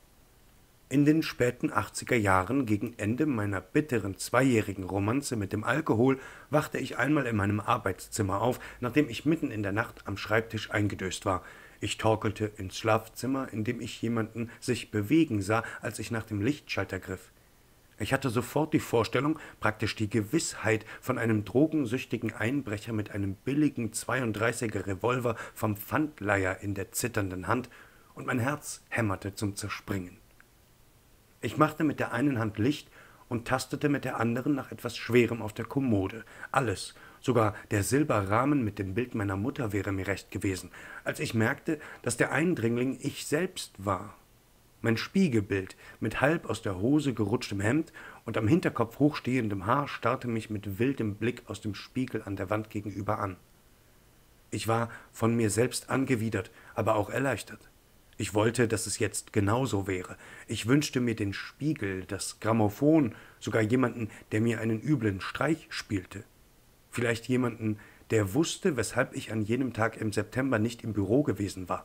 In den späten achtziger Jahren, gegen Ende meiner bitteren zweijährigen Romanze mit dem Alkohol, wachte ich einmal in meinem Arbeitszimmer auf, nachdem ich mitten in der Nacht am Schreibtisch eingedöst war. Ich torkelte ins Schlafzimmer, in dem ich jemanden sich bewegen sah, als ich nach dem Lichtschalter griff. Ich hatte sofort die Vorstellung, praktisch die Gewissheit, von einem drogensüchtigen Einbrecher mit einem billigen zweiunddreißiger Revolver vom Pfandleiher in der zitternden Hand, und mein Herz hämmerte zum Zerspringen. Ich machte mit der einen Hand Licht und tastete mit der anderen nach etwas Schwerem auf der Kommode. Alles, sogar der Silberrahmen mit dem Bild meiner Mutter wäre mir recht gewesen, als ich merkte, dass der Eindringling ich selbst war. Mein Spiegelbild mit halb aus der Hose gerutschtem Hemd und am Hinterkopf hochstehendem Haar starrte mich mit wildem Blick aus dem Spiegel an der Wand gegenüber an. Ich war von mir selbst angewidert, aber auch erleichtert. Ich wollte, dass es jetzt genauso wäre. Ich wünschte mir den Spiegel, das Grammophon, sogar jemanden, der mir einen üblen Streich spielte. Vielleicht jemanden, der wusste, weshalb ich an jenem Tag im September nicht im Büro gewesen war.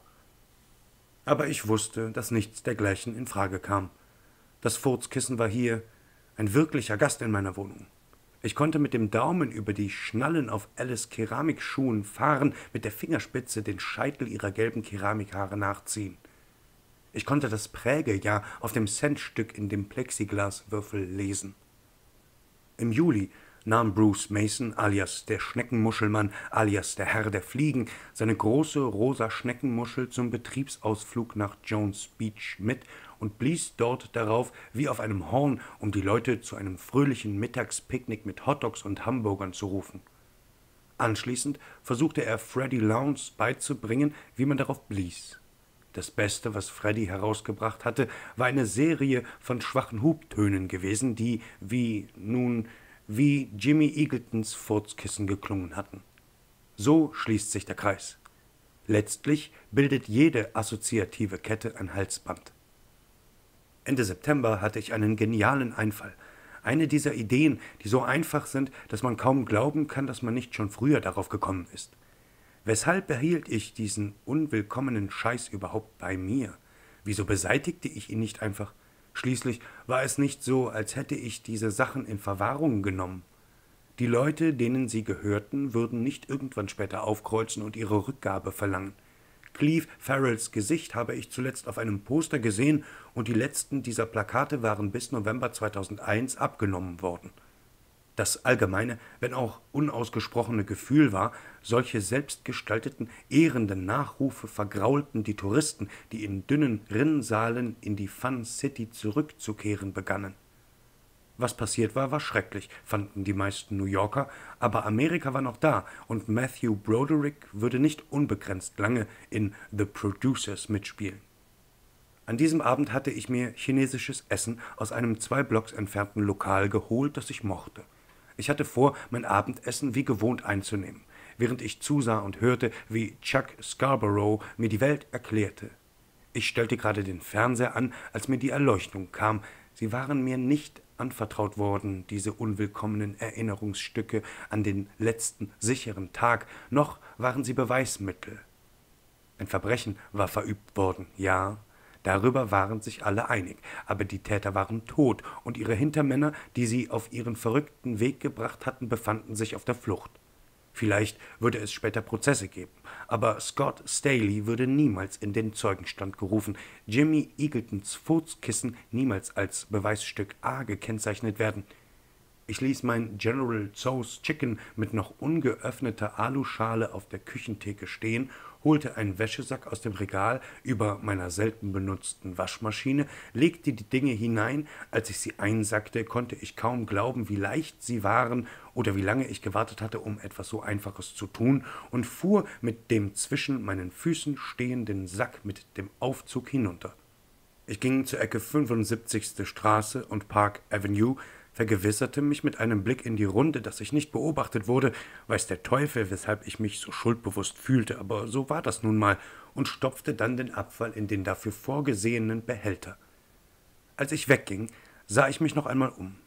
Aber ich wusste, dass nichts dergleichen in Frage kam. Das Furzkissen war hier, ein wirklicher Gast in meiner Wohnung. Ich konnte mit dem Daumen über die Schnallen auf Alice Keramikschuhen fahren, mit der Fingerspitze den Scheitel ihrer gelben Keramikhaare nachziehen. Ich konnte das Prägejahr auf dem Centstück in dem Plexiglaswürfel lesen. Im Juli nahm Bruce Mason, alias der Schneckenmuschelmann, alias der Herr der Fliegen, seine große rosa Schneckenmuschel zum Betriebsausflug nach Jones Beach mit und blies dort darauf wie auf einem Horn, um die Leute zu einem fröhlichen Mittagspicknick mit Hotdogs und Hamburgern zu rufen. Anschließend versuchte er Freddie Lounds beizubringen, wie man darauf blies. Das Beste, was Freddie herausgebracht hatte, war eine Serie von schwachen Hubtönen gewesen, die, wie, nun, wie Jimmy Eagletons Furzkissen geklungen hatten. So schließt sich der Kreis. Letztlich bildet jede assoziative Kette ein Halsband. Ende September hatte ich einen genialen Einfall. Eine dieser Ideen, die so einfach sind, dass man kaum glauben kann, dass man nicht schon früher darauf gekommen ist. Weshalb behielt ich diesen unwillkommenen Scheiß überhaupt bei mir? Wieso beseitigte ich ihn nicht einfach? Schließlich war es nicht so, als hätte ich diese Sachen in Verwahrung genommen. Die Leute, denen sie gehörten, würden nicht irgendwann später aufkreuzen und ihre Rückgabe verlangen. Cleve Farrells Gesicht habe ich zuletzt auf einem Poster gesehen, und die letzten dieser Plakate waren bis November zweitausendeins abgenommen worden. Das allgemeine, wenn auch unausgesprochene Gefühl war, solche selbstgestalteten, ehrenden Nachrufe vergraulten die Touristen, die in dünnen Rinnsalen in die Fun City zurückzukehren begannen. Was passiert war, war schrecklich, fanden die meisten New Yorker, aber Amerika war noch da, und Matthew Broderick würde nicht unbegrenzt lange in The Producers mitspielen. An diesem Abend hatte ich mir chinesisches Essen aus einem zwei Blocks entfernten Lokal geholt, das ich mochte. Ich hatte vor, mein Abendessen wie gewohnt einzunehmen, während ich zusah und hörte, wie Chuck Scarborough mir die Welt erklärte. Ich stellte gerade den Fernseher an, als mir die Erleuchtung kam. Sie waren mir nicht anvertraut worden, diese unwillkommenen Erinnerungsstücke an den letzten sicheren Tag, noch waren sie Beweismittel. Ein Verbrechen war verübt worden, ja, darüber waren sich alle einig, aber die Täter waren tot, und ihre Hintermänner, die sie auf ihren verrückten Weg gebracht hatten, befanden sich auf der Flucht. Vielleicht würde es später Prozesse geben, aber Scott Staley würde niemals in den Zeugenstand gerufen, Jimmy Eagletons Fußkissen niemals als Beweisstück A gekennzeichnet werden. Ich ließ mein General Tso's Chicken mit noch ungeöffneter Aluschale auf der Küchentheke stehen, holte einen Wäschesack aus dem Regal über meiner selten benutzten Waschmaschine, legte die Dinge hinein. Als ich sie einsackte, konnte ich kaum glauben, wie leicht sie waren oder wie lange ich gewartet hatte, um etwas so Einfaches zu tun, und fuhr mit dem zwischen meinen Füßen stehenden Sack mit dem Aufzug hinunter. Ich ging zur Ecke fünfundsiebzigste Straße und Park Avenue, vergewisserte mich mit einem Blick in die Runde, dass ich nicht beobachtet wurde, weiß der Teufel, weshalb ich mich so schuldbewusst fühlte, aber so war das nun mal, und stopfte dann den Abfall in den dafür vorgesehenen Behälter. Als ich wegging, sah ich mich noch einmal um.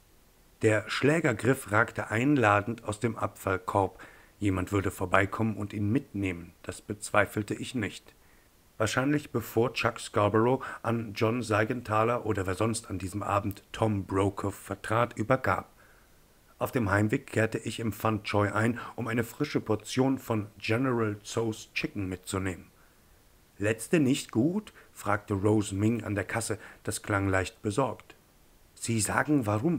Der Schlägergriff ragte einladend aus dem Abfallkorb. Jemand würde vorbeikommen und ihn mitnehmen, das bezweifelte ich nicht. Wahrscheinlich bevor Chuck Scarborough an John Seigenthaler oder wer sonst an diesem Abend Tom Brokaw vertrat, übergab. Auf dem Heimweg kehrte ich im Fun Choi ein, um eine frische Portion von General Tso's Chicken mitzunehmen. »Letzte nicht gut?« fragte Rose Ming an der Kasse, das klang leicht besorgt. »Sie sagen, warum?«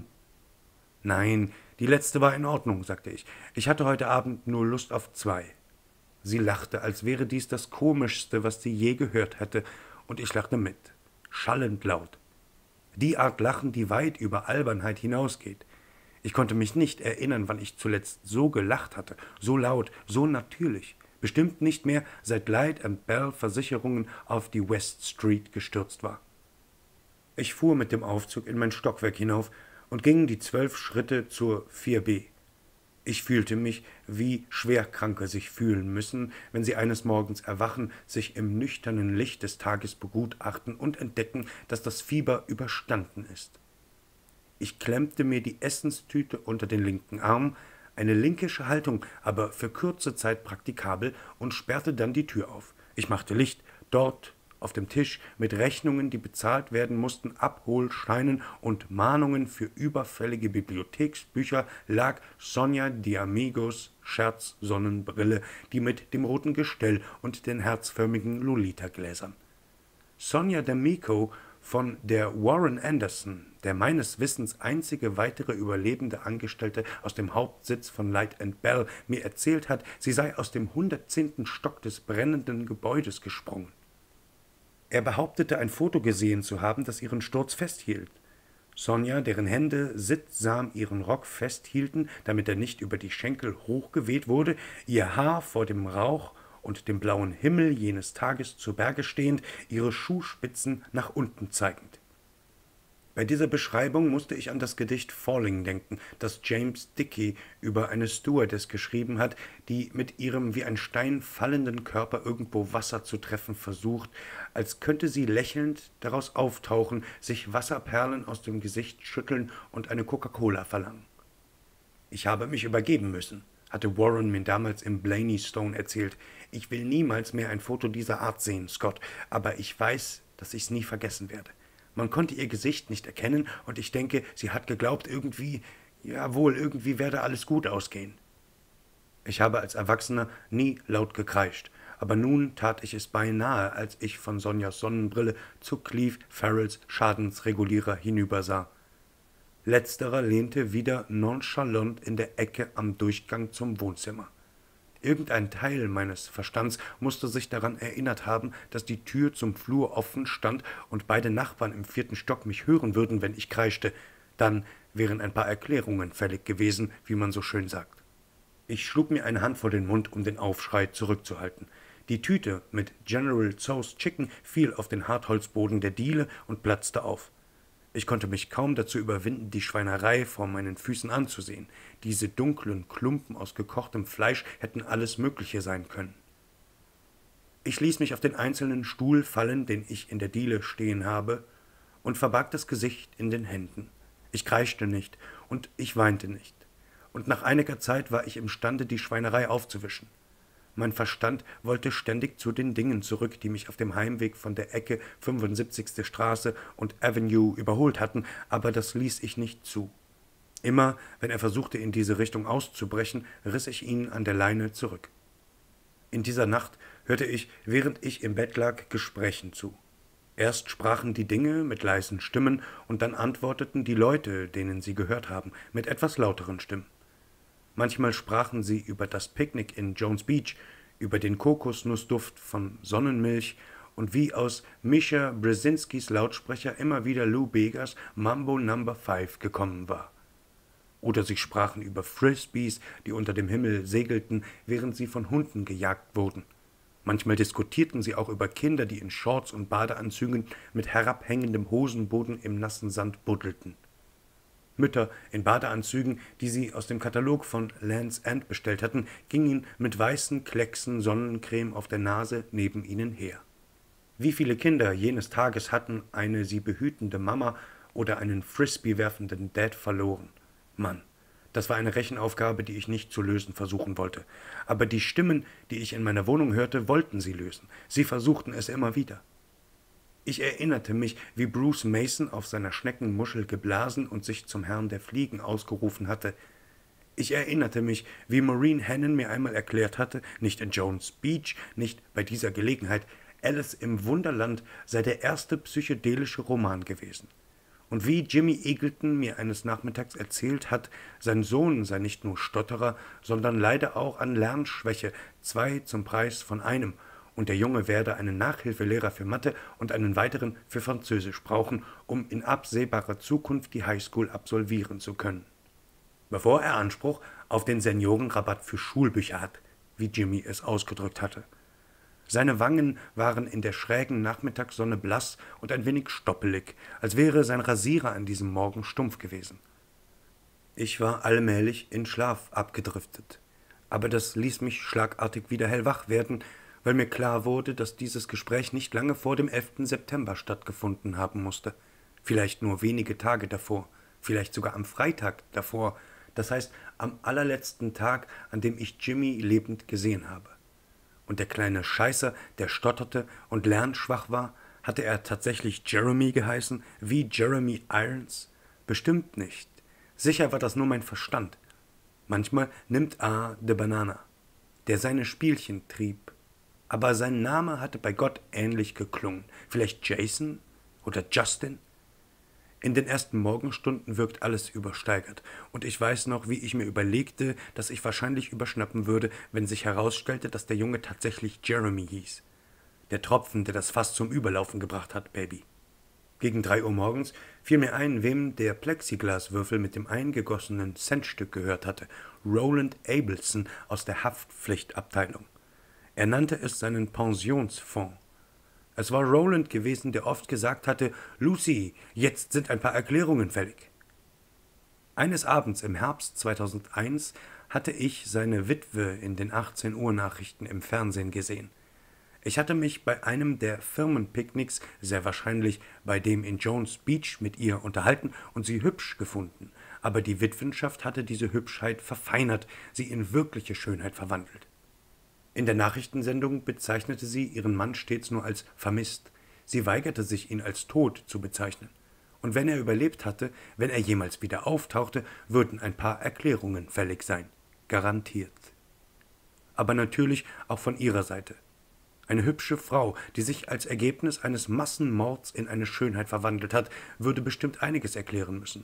»Nein, die letzte war in Ordnung«, sagte ich. »Ich hatte heute Abend nur Lust auf zwei.« Sie lachte, als wäre dies das Komischste, was sie je gehört hätte, und ich lachte mit, schallend laut. Die Art Lachen, die weit über Albernheit hinausgeht. Ich konnte mich nicht erinnern, wann ich zuletzt so gelacht hatte, so laut, so natürlich. Bestimmt nicht mehr, seit Light and Bell Versicherungen auf die West Street gestürzt war. Ich fuhr mit dem Aufzug in mein Stockwerk hinauf und ging die zwölf Schritte zur vier B. Ich fühlte mich, wie Schwerkranke sich fühlen müssen, wenn sie eines Morgens erwachen, sich im nüchternen Licht des Tages begutachten und entdecken, dass das Fieber überstanden ist. Ich klemmte mir die Essenstüte unter den linken Arm, eine linkische Haltung, aber für kurze Zeit praktikabel, und sperrte dann die Tür auf. Ich machte Licht. Dort auf dem Tisch mit Rechnungen, die bezahlt werden mussten, Abholscheinen und Mahnungen für überfällige Bibliotheksbücher, lag Sonja D'Amigos Scherzsonnenbrille, die mit dem roten Gestell und den herzförmigen Lolita-Gläsern. Sonja D'Amico von der Warren Anderson, der meines Wissens einzige weitere überlebende Angestellte aus dem Hauptsitz von Light and Bell, mir erzählt hat, sie sei aus dem hundertzehnten Stock des brennenden Gebäudes gesprungen. Er behauptete, ein Foto gesehen zu haben, das ihren Sturz festhielt. Sonja, deren Hände sittsam ihren Rock festhielten, damit er nicht über die Schenkel hochgeweht wurde, ihr Haar vor dem Rauch und dem blauen Himmel jenes Tages zu Berge stehend, ihre Schuhspitzen nach unten zeigend. Bei dieser Beschreibung musste ich an das Gedicht Falling denken, das James Dickey über eine Stewardess geschrieben hat, die mit ihrem wie ein Stein fallenden Körper irgendwo Wasser zu treffen versucht, als könnte sie lächelnd daraus auftauchen, sich Wasserperlen aus dem Gesicht schütteln und eine Coca-Cola verlangen. »Ich habe mich übergeben müssen«, hatte Warren mir damals im Blaney Stone erzählt. »Ich will niemals mehr ein Foto dieser Art sehen, Scott, aber ich weiß, dass ich's nie vergessen werde. Man konnte ihr Gesicht nicht erkennen, und ich denke, sie hat geglaubt, irgendwie Jawohl, irgendwie werde alles gut ausgehen. Ich habe als Erwachsener nie laut gekreischt, aber nun tat ich es beinahe, als ich von Sonjas Sonnenbrille zu Cleve Farrells Schadensregulierer hinübersah. Letzterer lehnte wieder nonchalant in der Ecke am Durchgang zum Wohnzimmer. Irgendein Teil meines Verstands musste sich daran erinnert haben, dass die Tür zum Flur offen stand und beide Nachbarn im vierten Stock mich hören würden, wenn ich kreischte. Dann wären ein paar Erklärungen fällig gewesen, wie man so schön sagt. Ich schlug mir eine Hand vor den Mund, um den Aufschrei zurückzuhalten. Die Tüte mit General Tso's Chicken fiel auf den Hartholzboden der Diele und platzte auf. Ich konnte mich kaum dazu überwinden, die Schweinerei vor meinen Füßen anzusehen. Diese dunklen Klumpen aus gekochtem Fleisch hätten alles Mögliche sein können. Ich ließ mich auf den einzelnen Stuhl fallen, den ich in der Diele stehen habe, und verbarg das Gesicht in den Händen. Ich kreischte nicht und ich weinte nicht. Und nach einiger Zeit war ich imstande, die Schweinerei aufzuwischen. Mein Verstand wollte ständig zu den Dingen zurück, die mich auf dem Heimweg von der Ecke fünfundsiebzigste Straße und Avenue überholt hatten, aber das ließ ich nicht zu. Immer, wenn er versuchte, in diese Richtung auszubrechen, riss ich ihn an der Leine zurück. In dieser Nacht hörte ich, während ich im Bett lag, Gesprächen zu. Erst sprachen die Dinge mit leisen Stimmen, und dann antworteten die Leute, denen sie gehört haben, mit etwas lauteren Stimmen. Manchmal sprachen sie über das Picknick in Jones Beach, über den Kokosnussduft von Sonnenmilch und wie aus Mischa Brzezinskis Lautsprecher immer wieder Lou Begas Mambo Number Five gekommen war. Oder sie sprachen über Frisbees, die unter dem Himmel segelten, während sie von Hunden gejagt wurden. Manchmal diskutierten sie auch über Kinder, die in Shorts und Badeanzügen mit herabhängendem Hosenboden im nassen Sand buddelten. Mütter in Badeanzügen, die sie aus dem Katalog von Land's End bestellt hatten, gingen mit weißen Klecksen Sonnencreme auf der Nase neben ihnen her. Wie viele Kinder jenes Tages hatten eine sie behütende Mama oder einen Frisbee-werfenden Dad verloren? Mann, das war eine Rechenaufgabe, die ich nicht zu lösen versuchen wollte. Aber die Stimmen, die ich in meiner Wohnung hörte, wollten sie lösen. Sie versuchten es immer wieder. Ich erinnerte mich, wie Bruce Mason auf seiner Schneckenmuschel geblasen und sich zum Herrn der Fliegen ausgerufen hatte. Ich erinnerte mich, wie Maureen Hannon mir einmal erklärt hatte, nicht in Jones Beach, nicht bei dieser Gelegenheit, Alice im Wunderland sei der erste psychedelische Roman gewesen. Und wie Jimmy Eagleton mir eines Nachmittags erzählt hat, sein Sohn sei nicht nur Stotterer, sondern leide auch an Lernschwäche, zwei zum Preis von einem, und der Junge werde einen Nachhilfelehrer für Mathe und einen weiteren für Französisch brauchen, um in absehbarer Zukunft die Highschool absolvieren zu können. Bevor er Anspruch auf den Seniorenrabatt für Schulbücher hat, wie Jimmy es ausgedrückt hatte. Seine Wangen waren in der schrägen Nachmittagssonne blass und ein wenig stoppelig, als wäre sein Rasierer an diesem Morgen stumpf gewesen. Ich war allmählich in Schlaf abgedriftet, aber das ließ mich schlagartig wieder hellwach werden, weil mir klar wurde, dass dieses Gespräch nicht lange vor dem elften September stattgefunden haben musste. Vielleicht nur wenige Tage davor, vielleicht sogar am Freitag davor, das heißt am allerletzten Tag, an dem ich Jimmy lebend gesehen habe. Und der kleine Scheißer, der stotterte und lernschwach war, hatte er tatsächlich Jeremy geheißen, wie Jeremy Irons? Bestimmt nicht. Sicher war das nur mein Verstand. Manchmal nimmt A de Banana, der seine Spielchen trieb. Aber sein Name hatte bei Gott ähnlich geklungen. Vielleicht Jason oder Justin? In den ersten Morgenstunden wirkt alles übersteigert, und ich weiß noch, wie ich mir überlegte, dass ich wahrscheinlich überschnappen würde, wenn sich herausstellte, dass der Junge tatsächlich Jeremy hieß. Der Tropfen, der das Fass zum Überlaufen gebracht hat, Baby. Gegen drei Uhr morgens fiel mir ein, wem der Plexiglaswürfel mit dem eingegossenen Centstück gehört hatte. Roland Abelson aus der Haftpflichtabteilung. Er nannte es seinen Pensionsfonds. Es war Roland gewesen, der oft gesagt hatte, »Lucy, jetzt sind ein paar Erklärungen fällig.« Eines Abends im Herbst zweitausendeins hatte ich seine Witwe in den achtzehn Uhr Nachrichten im Fernsehen gesehen. Ich hatte mich bei einem der Firmenpicknicks, sehr wahrscheinlich bei dem in Jones Beach, mit ihr unterhalten und sie hübsch gefunden, aber die Witwenschaft hatte diese Hübschheit verfeinert, sie in wirkliche Schönheit verwandelt. In der Nachrichtensendung bezeichnete sie ihren Mann stets nur als vermisst. Sie weigerte sich, ihn als tot zu bezeichnen. Und wenn er überlebt hatte, wenn er jemals wieder auftauchte, würden ein paar Erklärungen fällig sein. Garantiert. Aber natürlich auch von ihrer Seite. Eine hübsche Frau, die sich als Ergebnis eines Massenmords in eine Schönheit verwandelt hat, würde bestimmt einiges erklären müssen.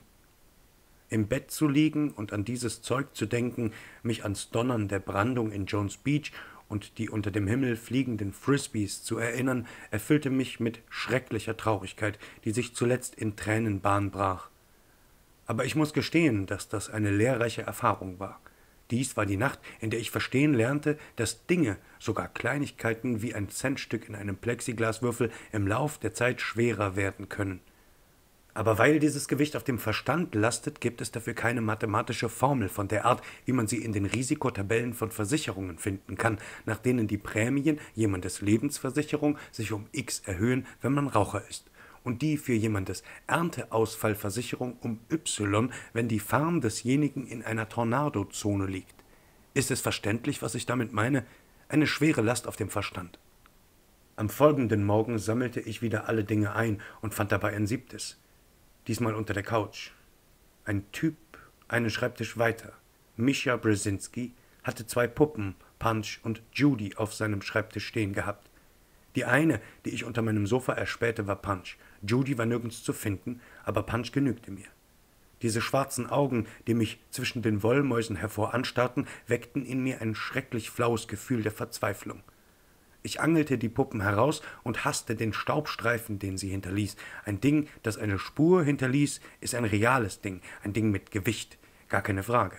Im Bett zu liegen und an dieses Zeug zu denken, mich ans Donnern der Brandung in Jones Beach und die unter dem Himmel fliegenden Frisbees zu erinnern, erfüllte mich mit schrecklicher Traurigkeit, die sich zuletzt in Tränen Bahn brach. Aber ich muss gestehen, dass das eine lehrreiche Erfahrung war. Dies war die Nacht, in der ich verstehen lernte, dass Dinge, sogar Kleinigkeiten wie ein Centstück in einem Plexiglaswürfel, im Lauf der Zeit schwerer werden können. Aber weil dieses Gewicht auf dem Verstand lastet, gibt es dafür keine mathematische Formel von der Art, wie man sie in den Risikotabellen von Versicherungen finden kann, nach denen die Prämien jemandes Lebensversicherung sich um X erhöhen, wenn man Raucher ist, und die für jemandes Ernteausfallversicherung um Y, wenn die Farm desjenigen in einer Tornadozone liegt. Ist es verständlich, was ich damit meine? Eine schwere Last auf dem Verstand. Am folgenden Morgen sammelte ich wieder alle Dinge ein und fand dabei ein siebtes. Diesmal unter der Couch. Ein Typ, einen Schreibtisch weiter. Mischa Brzezinski hatte zwei Puppen, Punch und Judy, auf seinem Schreibtisch stehen gehabt. Die eine, die ich unter meinem Sofa erspähte, war Punch. Judy war nirgends zu finden, aber Punch genügte mir. Diese schwarzen Augen, die mich zwischen den Wollmäusen hervor anstarrten, weckten in mir ein schrecklich flaues Gefühl der Verzweiflung. Ich angelte die Puppen heraus und hasste den Staubstreifen, den sie hinterließ. Ein Ding, das eine Spur hinterließ, ist ein reales Ding, ein Ding mit Gewicht, gar keine Frage.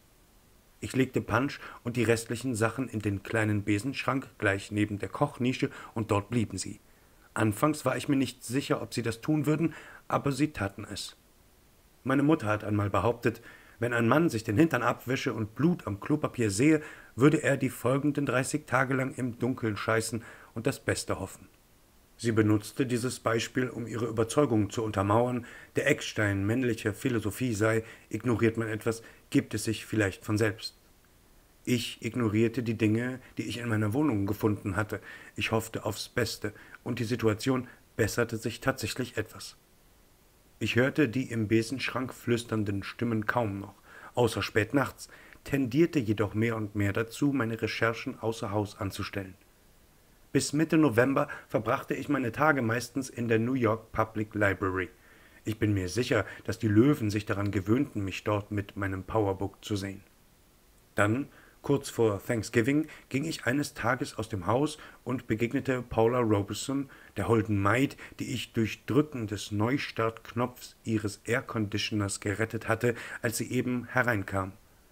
Ich legte Punch und die restlichen Sachen in den kleinen Besenschrank gleich neben der Kochnische, und dort blieben sie. Anfangs war ich mir nicht sicher, ob sie das tun würden, aber sie taten es. Meine Mutter hat einmal behauptet, wenn ein Mann sich den Hintern abwische und Blut am Klopapier sehe, würde er die folgenden dreißig Tage lang im Dunkeln scheißen und das Beste hoffen. Sie benutzte dieses Beispiel, um ihre Überzeugung zu untermauern, der Eckstein männlicher Philosophie sei, ignoriert man etwas, gibt es sich vielleicht von selbst. Ich ignorierte die Dinge, die ich in meiner Wohnung gefunden hatte. Ich hoffte aufs Beste, und die Situation besserte sich tatsächlich etwas. Ich hörte die im Besenschrank flüsternden Stimmen kaum noch, außer spät nachts, tendierte jedoch mehr und mehr dazu, meine Recherchen außer Haus anzustellen. Bis Mitte November verbrachte ich meine Tage meistens in der New York Public Library. Ich bin mir sicher, dass die Löwen sich daran gewöhnten, mich dort mit meinem Powerbook zu sehen. Dann, kurz vor Thanksgiving, ging ich eines Tages aus dem Haus und begegnete Paula Robeson, der holden Maid, die ich durch Drücken des Neustartknopfs ihres Airconditioners gerettet hatte, als sie eben hereinkam.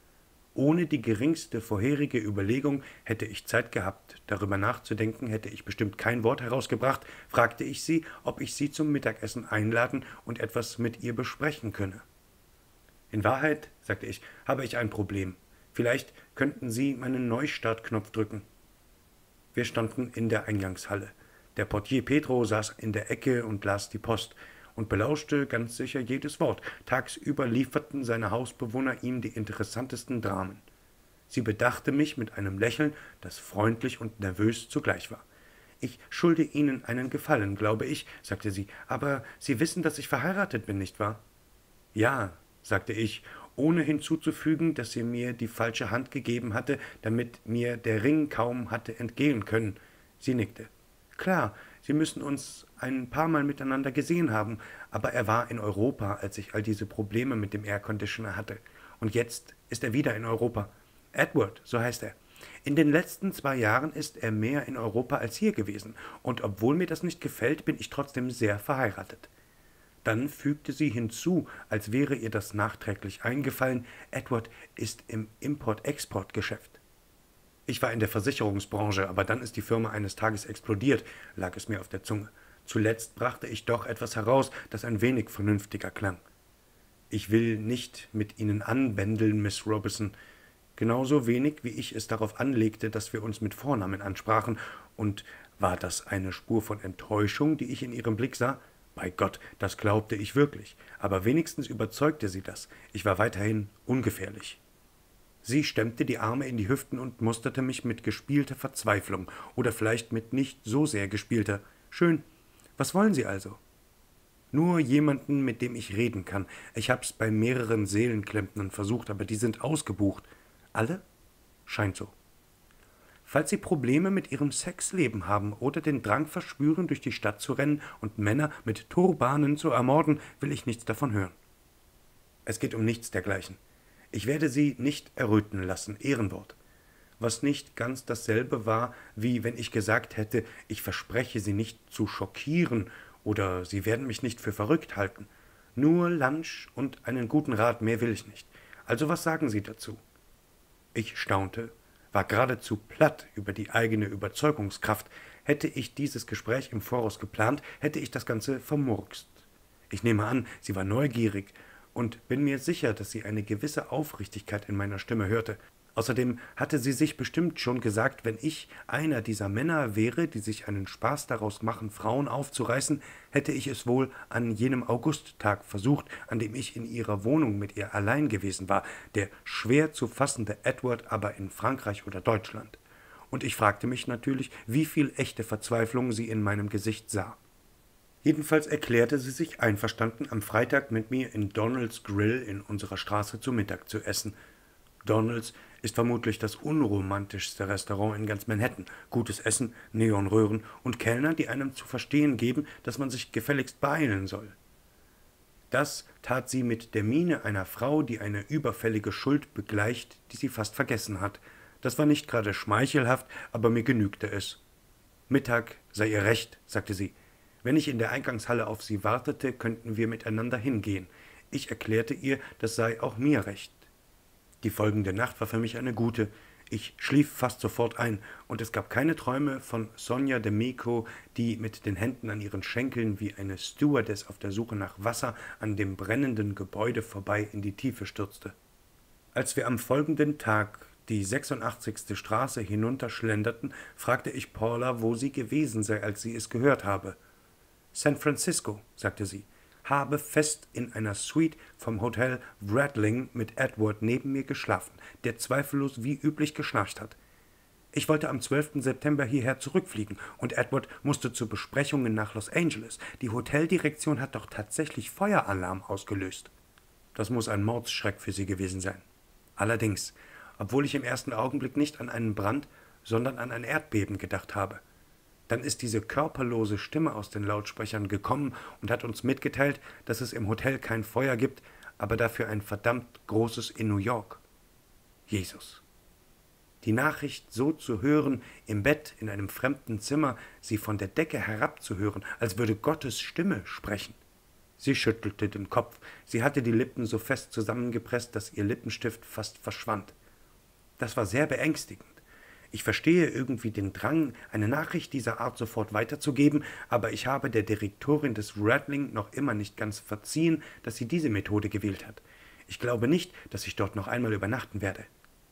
Ohne die geringste vorherige Überlegung hätte ich Zeit gehabt, darüber nachzudenken, hätte ich bestimmt kein Wort herausgebracht, fragte ich sie, ob ich sie zum Mittagessen einladen und etwas mit ihr besprechen könne. »In Wahrheit«, sagte ich, »habe ich ein Problem. Vielleicht könnten Sie meinen Neustartknopf drücken.« Wir standen in der Eingangshalle. Der Portier Pedro saß in der Ecke und las die Post und belauschte ganz sicher jedes Wort. Tagsüber lieferten seine Hausbewohner ihm die interessantesten Dramen. Sie bedachte mich mit einem Lächeln, das freundlich und nervös zugleich war. »Ich schulde Ihnen einen Gefallen, glaube ich«, sagte sie, »aber Sie wissen, dass ich verheiratet bin, nicht wahr?« »Ja«, sagte ich, ohne hinzuzufügen, dass sie mir die falsche Hand gegeben hatte, damit mir der Ring kaum hatte entgehen können. Sie nickte. »Klar, Sie müssen uns ein paar Mal miteinander gesehen haben, aber er war in Europa, als ich all diese Probleme mit dem Airconditioner hatte. Und jetzt ist er wieder in Europa. Edward, so heißt er. In den letzten zwei Jahren ist er mehr in Europa als hier gewesen, und obwohl mir das nicht gefällt, bin ich trotzdem sehr verheiratet.« Dann fügte sie hinzu, als wäre ihr das nachträglich eingefallen, Edward ist im Import-Export-Geschäft. Ich war in der Versicherungsbranche, aber dann ist die Firma eines Tages explodiert, lag es mir auf der Zunge. Zuletzt brachte ich doch etwas heraus, das ein wenig vernünftiger klang. »Ich will nicht mit Ihnen anbändeln, Miss Robeson. Genauso wenig, wie ich es darauf anlegte, dass wir uns mit Vornamen ansprachen. Und war das eine Spur von Enttäuschung, die ich in Ihrem Blick sah? Bei Gott, das glaubte ich wirklich, aber wenigstens überzeugte sie das. Ich war weiterhin ungefährlich.« Sie stemmte die Arme in die Hüften und musterte mich mit gespielter Verzweiflung oder vielleicht mit nicht so sehr gespielter. »Schön. Was wollen Sie also?« Nur jemanden, mit dem ich reden kann. Ich hab's bei mehreren Seelenklempnern versucht, aber die sind ausgebucht. Alle? Scheint so. Falls Sie Probleme mit Ihrem Sexleben haben oder den Drang verspüren, durch die Stadt zu rennen und Männer mit Turbanen zu ermorden, will ich nichts davon hören. Es geht um nichts dergleichen. Ich werde Sie nicht erröten lassen, Ehrenwort. Was nicht ganz dasselbe war, wie wenn ich gesagt hätte, ich verspreche Sie nicht zu schockieren oder Sie werden mich nicht für verrückt halten. Nur Lunch und einen guten Rat, mehr will ich nicht. Also was sagen Sie dazu? Ich staunte, war geradezu platt über die eigene Überzeugungskraft. Hätte ich dieses Gespräch im Voraus geplant, hätte ich das Ganze vermurkst. Ich nehme an, sie war neugierig und bin mir sicher, dass sie eine gewisse Aufrichtigkeit in meiner Stimme hörte. Außerdem hatte sie sich bestimmt schon gesagt, wenn ich einer dieser Männer wäre, die sich einen Spaß daraus machen, Frauen aufzureißen, hätte ich es wohl an jenem Augusttag versucht, an dem ich in ihrer Wohnung mit ihr allein gewesen war, der schwer zu fassende Edward aber in Frankreich oder Deutschland. Und ich fragte mich natürlich, wie viel echte Verzweiflung sie in meinem Gesicht sah. Jedenfalls erklärte sie sich einverstanden, am Freitag mit mir in Donalds Grill in unserer Straße zu Mittag zu essen. Donalds ist vermutlich das unromantischste Restaurant in ganz Manhattan. Gutes Essen, Neonröhren und Kellner, die einem zu verstehen geben, dass man sich gefälligst beeilen soll. Das tat sie mit der Miene einer Frau, die eine überfällige Schuld begleicht, die sie fast vergessen hat. Das war nicht gerade schmeichelhaft, aber mir genügte es. Mittag sei ihr recht, sagte sie. Wenn ich in der Eingangshalle auf sie wartete, könnten wir miteinander hingehen. Ich erklärte ihr, das sei auch mir recht. Die folgende Nacht war für mich eine gute. Ich schlief fast sofort ein, und es gab keine Träume von Sonja D'Amico, die mit den Händen an ihren Schenkeln wie eine Stewardess auf der Suche nach Wasser an dem brennenden Gebäude vorbei in die Tiefe stürzte. Als wir am folgenden Tag die sechsundachtzigste Straße hinunterschlenderten, fragte ich Paula, wo sie gewesen sei, als sie es gehört habe. »San Francisco«, sagte sie, »habe fest in einer Suite vom Hotel Wratling mit Edward neben mir geschlafen, der zweifellos wie üblich geschnarcht hat. Ich wollte am zwölften September hierher zurückfliegen, und Edward musste zu Besprechungen nach Los Angeles. Die Hoteldirektion hat doch tatsächlich Feueralarm ausgelöst. Das muss ein Mordsschreck für Sie gewesen sein. Allerdings, obwohl ich im ersten Augenblick nicht an einen Brand, sondern an ein Erdbeben gedacht habe. Dann ist diese körperlose Stimme aus den Lautsprechern gekommen und hat uns mitgeteilt, dass es im Hotel kein Feuer gibt, aber dafür ein verdammt großes in New York. Jesus. Die Nachricht so zu hören, im Bett, in einem fremden Zimmer, sie von der Decke herabzuhören, als würde Gottes Stimme sprechen. Sie schüttelte den Kopf, sie hatte die Lippen so fest zusammengepresst, dass ihr Lippenstift fast verschwand. Das war sehr beängstigend. Ich verstehe irgendwie den Drang, eine Nachricht dieser Art sofort weiterzugeben, aber ich habe der Direktorin des Wratling noch immer nicht ganz verziehen, dass sie diese Methode gewählt hat. Ich glaube nicht, dass ich dort noch einmal übernachten werde.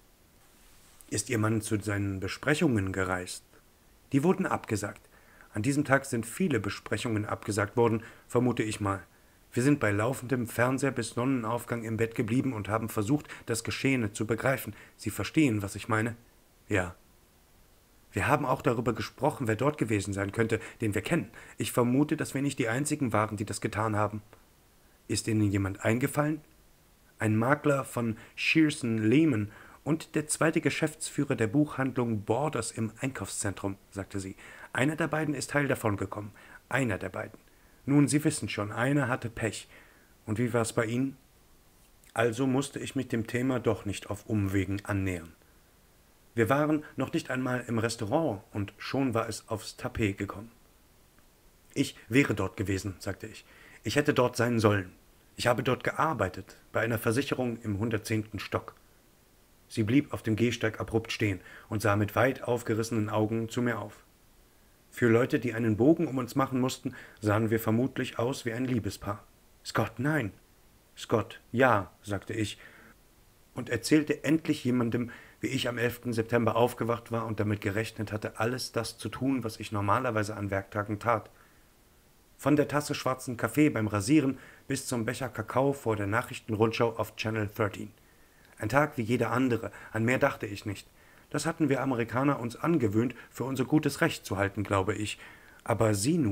Ist Ihr Mann zu seinen Besprechungen gereist? Die wurden abgesagt. An diesem Tag sind viele Besprechungen abgesagt worden, vermute ich mal. Wir sind bei laufendem Fernseher bis Sonnenaufgang im Bett geblieben und haben versucht, das Geschehene zu begreifen. Sie verstehen, was ich meine? Ja. Wir haben auch darüber gesprochen, wer dort gewesen sein könnte, den wir kennen. Ich vermute, dass wir nicht die Einzigen waren, die das getan haben. Ist Ihnen jemand eingefallen? Ein Makler von Shearson Lehman und der zweite Geschäftsführer der Buchhandlung Borders im Einkaufszentrum, sagte sie. Einer der beiden ist heil davongekommen. Einer der beiden. Nun, Sie wissen schon, einer hatte Pech. Und wie war es bei Ihnen? Also musste ich mich dem Thema doch nicht auf Umwegen annähern. Wir waren noch nicht einmal im Restaurant, und schon war es aufs Tapet gekommen. Ich wäre dort gewesen, sagte ich. Ich hätte dort sein sollen. Ich habe dort gearbeitet, bei einer Versicherung im hundertzehnten Stock. Sie blieb auf dem Gehsteig abrupt stehen und sah mit weit aufgerissenen Augen zu mir auf. Für Leute, die einen Bogen um uns machen mussten, sahen wir vermutlich aus wie ein Liebespaar. Scott, nein. Scott, ja, sagte ich, und erzählte endlich jemandem, wie ich am elften September aufgewacht war und damit gerechnet hatte, alles das zu tun, was ich normalerweise an Werktagen tat. Von der Tasse schwarzen Kaffee beim Rasieren bis zum Becher Kakao vor der Nachrichtenrundschau auf Channel dreizehn. Ein Tag wie jeder andere, an mehr dachte ich nicht. Das hatten wir Amerikaner uns angewöhnt, für unser gutes Recht zu halten, glaube ich. Aber sieh nur,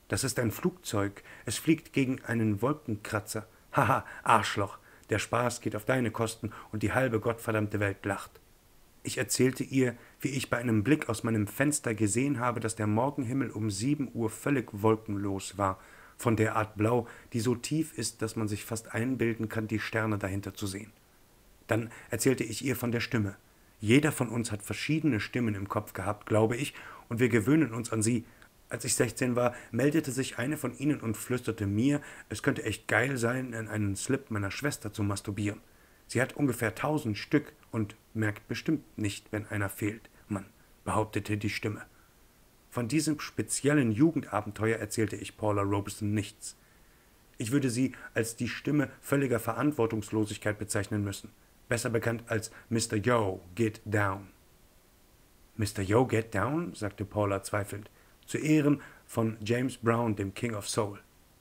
»Das ist ein Flugzeug. Es fliegt gegen einen Wolkenkratzer. Haha, Arschloch. Der Spaß geht auf deine Kosten und die halbe gottverdammte Welt lacht.« Ich erzählte ihr, wie ich bei einem Blick aus meinem Fenster gesehen habe, dass der Morgenhimmel um sieben Uhr völlig wolkenlos war, von der Art Blau, die so tief ist, dass man sich fast einbilden kann, die Sterne dahinter zu sehen. Dann erzählte ich ihr von der Stimme. Jeder von uns hat verschiedene Stimmen im Kopf gehabt, glaube ich, und wir gewöhnen uns an sie. Als ich sechzehn war, meldete sich eine von ihnen und flüsterte mir, es könnte echt geil sein, in einen Slip meiner Schwester zu masturbieren. Sie hat ungefähr tausend Stück und merkt bestimmt nicht, wenn einer fehlt, Mann, behauptete die Stimme. Von diesem speziellen Jugendabenteuer erzählte ich Paula Robeson nichts. Ich würde sie als die Stimme völliger Verantwortungslosigkeit bezeichnen müssen, besser bekannt als Mister Yo, Get Down. »Mister Yo, Get Down?« sagte Paula zweifelnd, zu Ehren von James Brown, dem King of Soul.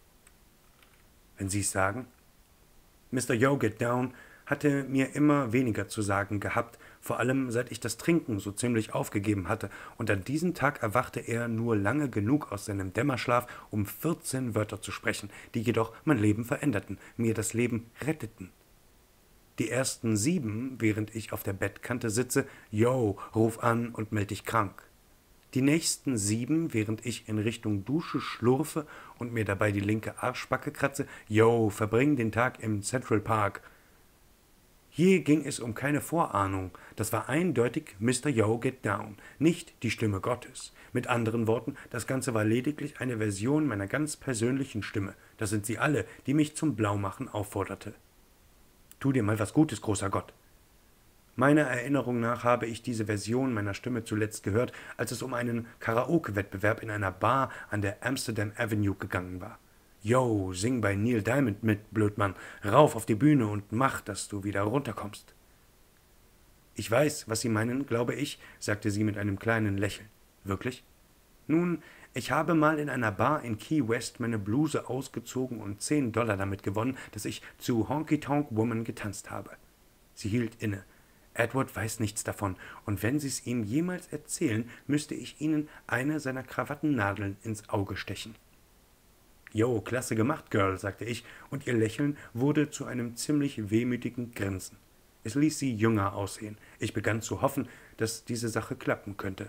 »Wenn Sie es sagen?« Mister Yo, Get Down hatte mir immer weniger zu sagen gehabt, vor allem seit ich das Trinken so ziemlich aufgegeben hatte, und an diesem Tag erwachte er nur lange genug aus seinem Dämmerschlaf, um vierzehn Wörter zu sprechen, die jedoch mein Leben veränderten, mir das Leben retteten. Die ersten sieben, während ich auf der Bettkante sitze, »Yo, ruf an und meld dich krank«. Die nächsten sieben, während ich in Richtung Dusche schlurfe und mir dabei die linke Arschbacke kratze, »Yo, verbring den Tag im Central Park«. Hier ging es um keine Vorahnung, das war eindeutig Mister Yo, Get Down, nicht die Stimme Gottes. Mit anderen Worten, das Ganze war lediglich eine Version meiner ganz persönlichen Stimme, das sind sie alle, die mich zum Blaumachen aufforderte. »Tu dir mal was Gutes, großer Gott.« Meiner Erinnerung nach habe ich diese Version meiner Stimme zuletzt gehört, als es um einen Karaoke-Wettbewerb in einer Bar an der Amsterdam Avenue gegangen war. »Yo, sing bei Neil Diamond mit, Blödmann, rauf auf die Bühne und mach, dass du wieder runterkommst.« »Ich weiß, was Sie meinen, glaube ich«, sagte sie mit einem kleinen Lächeln. »Wirklich?« »Nun, ich habe mal in einer Bar in Key West meine Bluse ausgezogen und zehn Dollar damit gewonnen, dass ich zu Honky Tonk Woman getanzt habe.« Sie hielt inne. »Edward weiß nichts davon, und wenn Sie es ihm jemals erzählen, müsste ich Ihnen eine seiner Krawattennadeln ins Auge stechen.« »Jo, klasse gemacht, Girl«, sagte ich, und ihr Lächeln wurde zu einem ziemlich wehmütigen Grinsen. Es ließ sie jünger aussehen. Ich begann zu hoffen, dass diese Sache klappen könnte.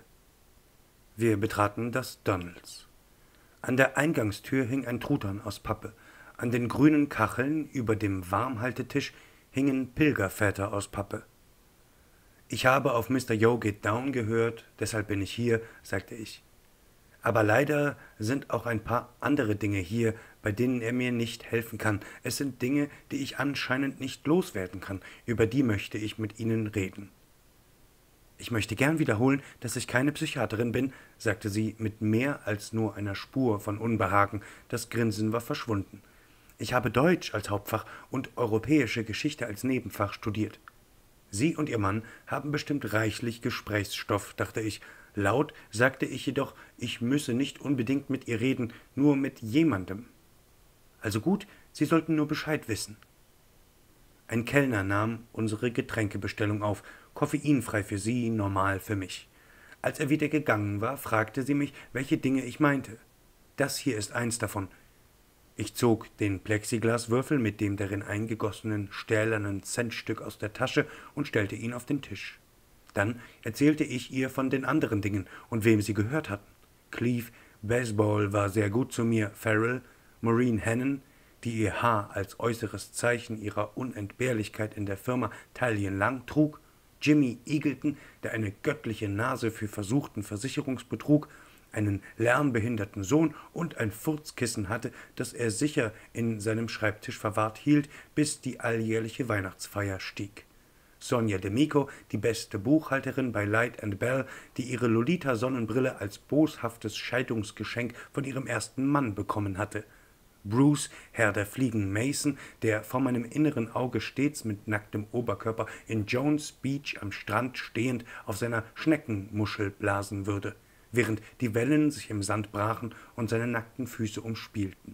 Wir betraten das Donalds. An der Eingangstür hing ein Truthahn aus Pappe. An den grünen Kacheln über dem Warmhaltetisch hingen Pilgerväter aus Pappe. »Ich habe auf Mister Yo, Get Down gehört, deshalb bin ich hier«, sagte ich. »Aber leider sind auch ein paar andere Dinge hier, bei denen er mir nicht helfen kann. Es sind Dinge, die ich anscheinend nicht loswerden kann. Über die möchte ich mit Ihnen reden.« »Ich möchte gern wiederholen, dass ich keine Psychiaterin bin«, sagte sie mit mehr als nur einer Spur von Unbehagen. Das Grinsen war verschwunden. »Ich habe Deutsch als Hauptfach und europäische Geschichte als Nebenfach studiert.« »Sie und Ihr Mann haben bestimmt reichlich Gesprächsstoff«, dachte ich. Laut sagte ich jedoch, ich müsse nicht unbedingt mit ihr reden, nur mit jemandem. »Also gut, Sie sollten nur Bescheid wissen.« Ein Kellner nahm unsere Getränkebestellung auf, koffeinfrei für sie, normal für mich. Als er wieder gegangen war, fragte sie mich, welche Dinge ich meinte. »Das hier ist eins davon.« Ich zog den Plexiglaswürfel mit dem darin eingegossenen stählernen Centstück aus der Tasche und stellte ihn auf den Tisch. Dann erzählte ich ihr von den anderen Dingen und wem sie gehört hatten. Cleve, Baseball war sehr gut zu mir, Farrell, Maureen Hannon, die ihr Haar als äußeres Zeichen ihrer Unentbehrlichkeit in der Firma taillenlang trug, Jimmy Eagleton, der eine göttliche Nase für versuchten Versicherungsbetrug, einen lernbehinderten Sohn und ein Furzkissen hatte, das er sicher in seinem Schreibtisch verwahrt hielt, bis die alljährliche Weihnachtsfeier stieg. Sonja D'Amico, die beste Buchhalterin bei Light and Bell, die ihre Lolita-Sonnenbrille als boshaftes Scheidungsgeschenk von ihrem ersten Mann bekommen hatte. Bruce, Herr der Fliegen Mason, der vor meinem inneren Auge stets mit nacktem Oberkörper in Jones Beach am Strand stehend auf seiner Schneckenmuschel blasen würde, während die Wellen sich im Sand brachen und seine nackten Füße umspielten.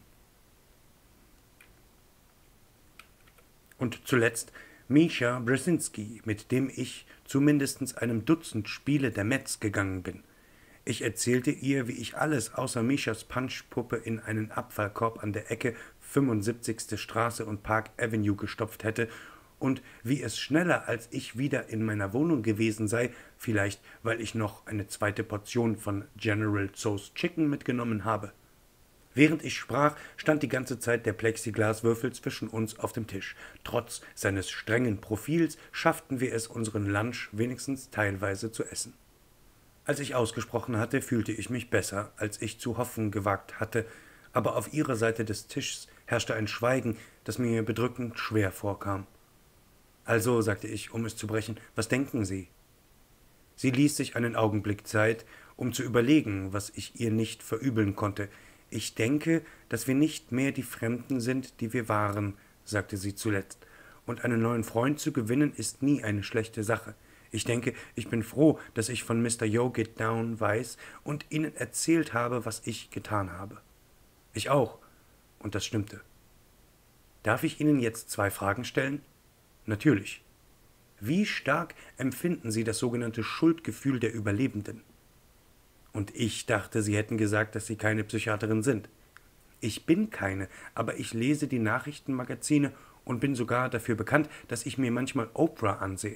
Und zuletzt Misha Brzezinski, mit dem ich zu mindestens einem Dutzend Spiele der Mets gegangen bin. Ich erzählte ihr, wie ich alles außer Mishas Punchpuppe in einen Abfallkorb an der Ecke fünfundsiebzigste Straße und Park Avenue gestopft hätte und wie es schneller als ich wieder in meiner Wohnung gewesen sei, vielleicht weil ich noch eine zweite Portion von General Tso's Chicken mitgenommen habe. Während ich sprach, stand die ganze Zeit der Plexiglaswürfel zwischen uns auf dem Tisch. Trotz seines strengen Profils schafften wir es, unseren Lunch wenigstens teilweise zu essen. Als ich ausgesprochen hatte, fühlte ich mich besser, als ich zu hoffen gewagt hatte, aber auf ihrer Seite des Tischs herrschte ein Schweigen, das mir bedrückend schwer vorkam. »Also«, sagte ich, um es zu brechen, »was denken Sie?« Sie ließ sich einen Augenblick Zeit, um zu überlegen, was ich ihr nicht verübeln konnte. »Ich denke, dass wir nicht mehr die Fremden sind, die wir waren«, sagte sie zuletzt, »und einen neuen Freund zu gewinnen ist nie eine schlechte Sache. Ich denke, ich bin froh, dass ich von Mister Yo Get Down weiß und Ihnen erzählt habe, was ich getan habe.« »Ich auch«, und das stimmte. »Darf ich Ihnen jetzt zwei Fragen stellen?« »Natürlich. Wie stark empfinden Sie das sogenannte Schuldgefühl der Überlebenden?« Und ich dachte, Sie hätten gesagt, dass Sie keine Psychiaterin sind. »Ich bin keine, aber ich lese die Nachrichtenmagazine und bin sogar dafür bekannt, dass ich mir manchmal Oprah ansehe.«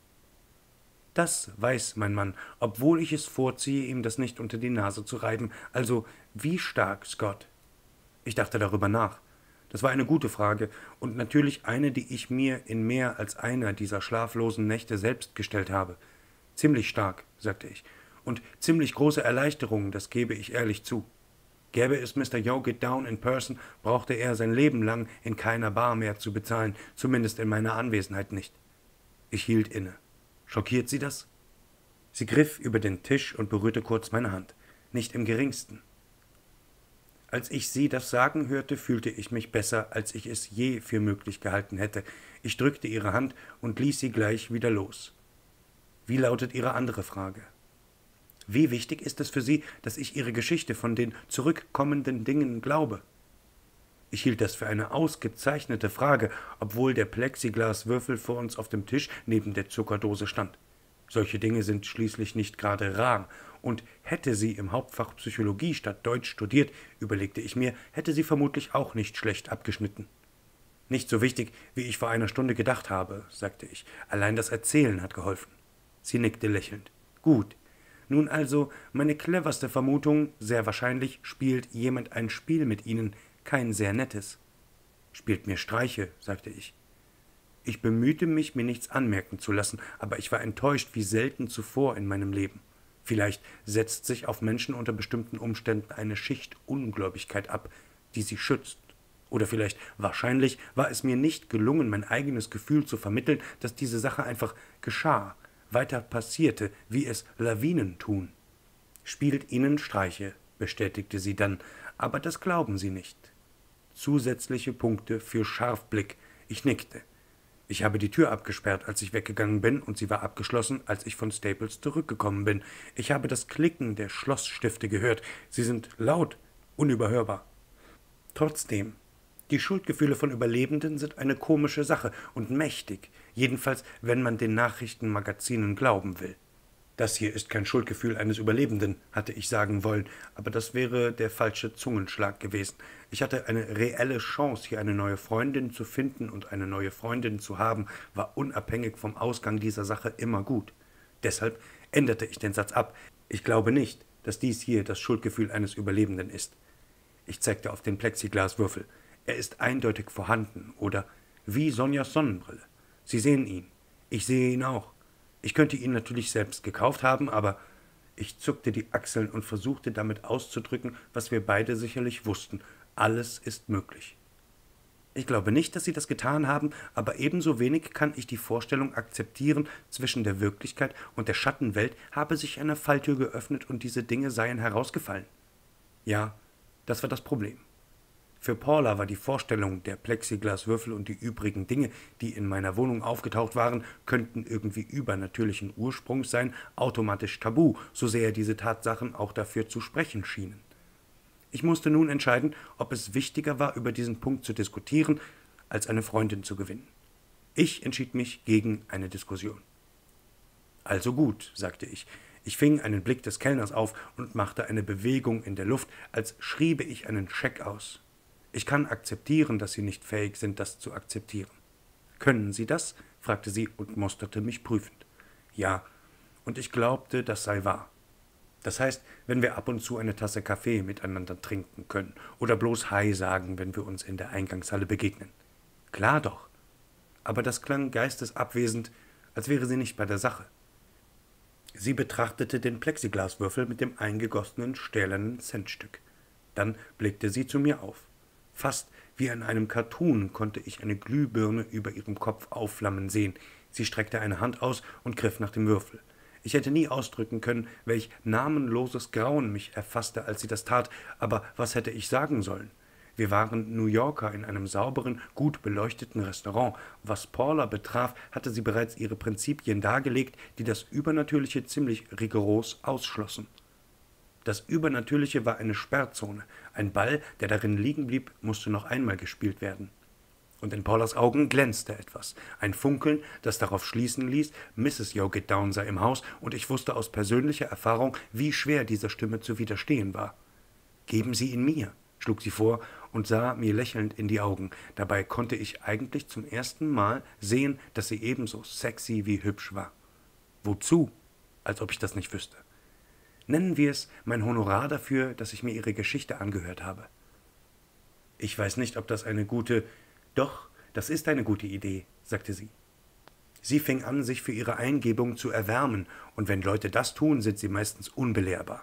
»Das weiß mein Mann, obwohl ich es vorziehe, ihm das nicht unter die Nase zu reiben. Also, wie stark, Scott?« Ich dachte darüber nach. Das war eine gute Frage und natürlich eine, die ich mir in mehr als einer dieser schlaflosen Nächte selbst gestellt habe. »Ziemlich stark«, sagte ich, »und ziemlich große Erleichterung, das gebe ich ehrlich zu. Gäbe es Mister Yo Get Down in person, brauchte er sein Leben lang in keiner Bar mehr zu bezahlen, zumindest in meiner Anwesenheit nicht.« Ich hielt inne. »Schockiert Sie das?« Sie griff über den Tisch und berührte kurz meine Hand. »Nicht im geringsten.« Als ich sie das sagen hörte, fühlte ich mich besser, als ich es je für möglich gehalten hätte. Ich drückte ihre Hand und ließ sie gleich wieder los. »Wie lautet Ihre andere Frage?« »Wie wichtig ist es für Sie, dass ich Ihre Geschichte von den zurückkommenden Dingen glaube?« Ich hielt das für eine ausgezeichnete Frage, obwohl der Plexiglaswürfel vor uns auf dem Tisch neben der Zuckerdose stand. Solche Dinge sind schließlich nicht gerade rar, und hätte sie im Hauptfach Psychologie statt Deutsch studiert, überlegte ich mir, hätte sie vermutlich auch nicht schlecht abgeschnitten. »Nicht so wichtig, wie ich vor einer Stunde gedacht habe«, sagte ich. »Allein das Erzählen hat geholfen.« Sie nickte lächelnd. »Gut. Nun also, meine cleverste Vermutung, sehr wahrscheinlich spielt jemand ein Spiel mit Ihnen, kein sehr nettes.« »Spielt mir Streiche«, sagte ich. Ich bemühte mich, mir nichts anmerken zu lassen, aber ich war enttäuscht wie selten zuvor in meinem Leben. Vielleicht setzt sich auf Menschen unter bestimmten Umständen eine Schicht Ungläubigkeit ab, die sie schützt. Oder vielleicht, wahrscheinlich, war es mir nicht gelungen, mein eigenes Gefühl zu vermitteln, dass diese Sache einfach geschah, weiter passierte, wie es Lawinen tun. »Spielt Ihnen Streiche«, bestätigte sie dann, »aber das glauben Sie nicht.« Zusätzliche Punkte für Scharfblick. Ich nickte. Ich habe die Tür abgesperrt, als ich weggegangen bin, und sie war abgeschlossen, als ich von Staples zurückgekommen bin. Ich habe das Klicken der Schlossstifte gehört. Sie sind laut, unüberhörbar. Trotzdem, die Schuldgefühle von Überlebenden sind eine komische Sache und mächtig, jedenfalls, wenn man den Nachrichtenmagazinen glauben will. Das hier ist kein Schuldgefühl eines Überlebenden, hatte ich sagen wollen, aber das wäre der falsche Zungenschlag gewesen. Ich hatte eine reelle Chance, hier eine neue Freundin zu finden, und eine neue Freundin zu haben, war unabhängig vom Ausgang dieser Sache immer gut. Deshalb änderte ich den Satz ab. Ich glaube nicht, dass dies hier das Schuldgefühl eines Überlebenden ist. Ich zeigte auf den Plexiglaswürfel. Er ist eindeutig vorhanden, oder wie Sonjas Sonnenbrille. Sie sehen ihn. Ich sehe ihn auch. Ich könnte ihn natürlich selbst gekauft haben, aber ich zuckte die Achseln und versuchte damit auszudrücken, was wir beide sicherlich wussten. Alles ist möglich. Ich glaube nicht, dass Sie das getan haben, aber ebenso wenig kann ich die Vorstellung akzeptieren, zwischen der Wirklichkeit und der Schattenwelt habe sich eine Falltür geöffnet und diese Dinge seien herausgefallen. Ja, das war das Problem. Für Paula war die Vorstellung, der Plexiglaswürfel und die übrigen Dinge, die in meiner Wohnung aufgetaucht waren, könnten irgendwie übernatürlichen Ursprungs sein, automatisch tabu, so sehr diese Tatsachen auch dafür zu sprechen schienen. Ich musste nun entscheiden, ob es wichtiger war, über diesen Punkt zu diskutieren, als eine Freundin zu gewinnen. Ich entschied mich gegen eine Diskussion. »Also gut«, sagte ich, Ich fing einen Blick des Kellners auf und machte eine Bewegung in der Luft, als schriebe ich einen Scheck aus. »Ich kann akzeptieren, dass Sie nicht fähig sind, das zu akzeptieren.« »Können Sie das?« fragte sie und musterte mich prüfend. »Ja, und ich glaubte, das sei wahr. Das heißt, wenn wir ab und zu eine Tasse Kaffee miteinander trinken können oder bloß Hi sagen, wenn wir uns in der Eingangshalle begegnen.« »Klar doch.« Aber das klang geistesabwesend, als wäre sie nicht bei der Sache. Sie betrachtete den Plexiglaswürfel mit dem eingegossenen stählernen Centstück. Dann blickte sie zu mir auf. Fast wie in einem Cartoon konnte ich eine Glühbirne über ihrem Kopf aufflammen sehen. Sie streckte eine Hand aus und griff nach dem Würfel. Ich hätte nie ausdrücken können, welch namenloses Grauen mich erfasste, als sie das tat, aber was hätte ich sagen sollen? Wir waren New Yorker in einem sauberen, gut beleuchteten Restaurant. Was Paula betraf, hatte sie bereits ihre Prinzipien dargelegt, die das Übernatürliche ziemlich rigoros ausschlossen. Das Übernatürliche war eine Sperrzone. Ein Ball, der darin liegen blieb, musste noch einmal gespielt werden. Und in Paulas Augen glänzte etwas, ein Funkeln, das darauf schließen ließ, Misses Yo Get Down sei im Haus, und ich wusste aus persönlicher Erfahrung, wie schwer dieser Stimme zu widerstehen war. »Geben Sie ihn mir«, schlug sie vor und sah mir lächelnd in die Augen. Dabei konnte ich eigentlich zum ersten Mal sehen, dass sie ebenso sexy wie hübsch war. Wozu? Als ob ich das nicht wüsste. Nennen wir es mein Honorar dafür, dass ich mir ihre Geschichte angehört habe. Ich weiß nicht, ob das eine gute... Doch, das ist eine gute Idee, sagte sie. Sie fing an, sich für ihre Eingebung zu erwärmen, und wenn Leute das tun, sind sie meistens unbelehrbar.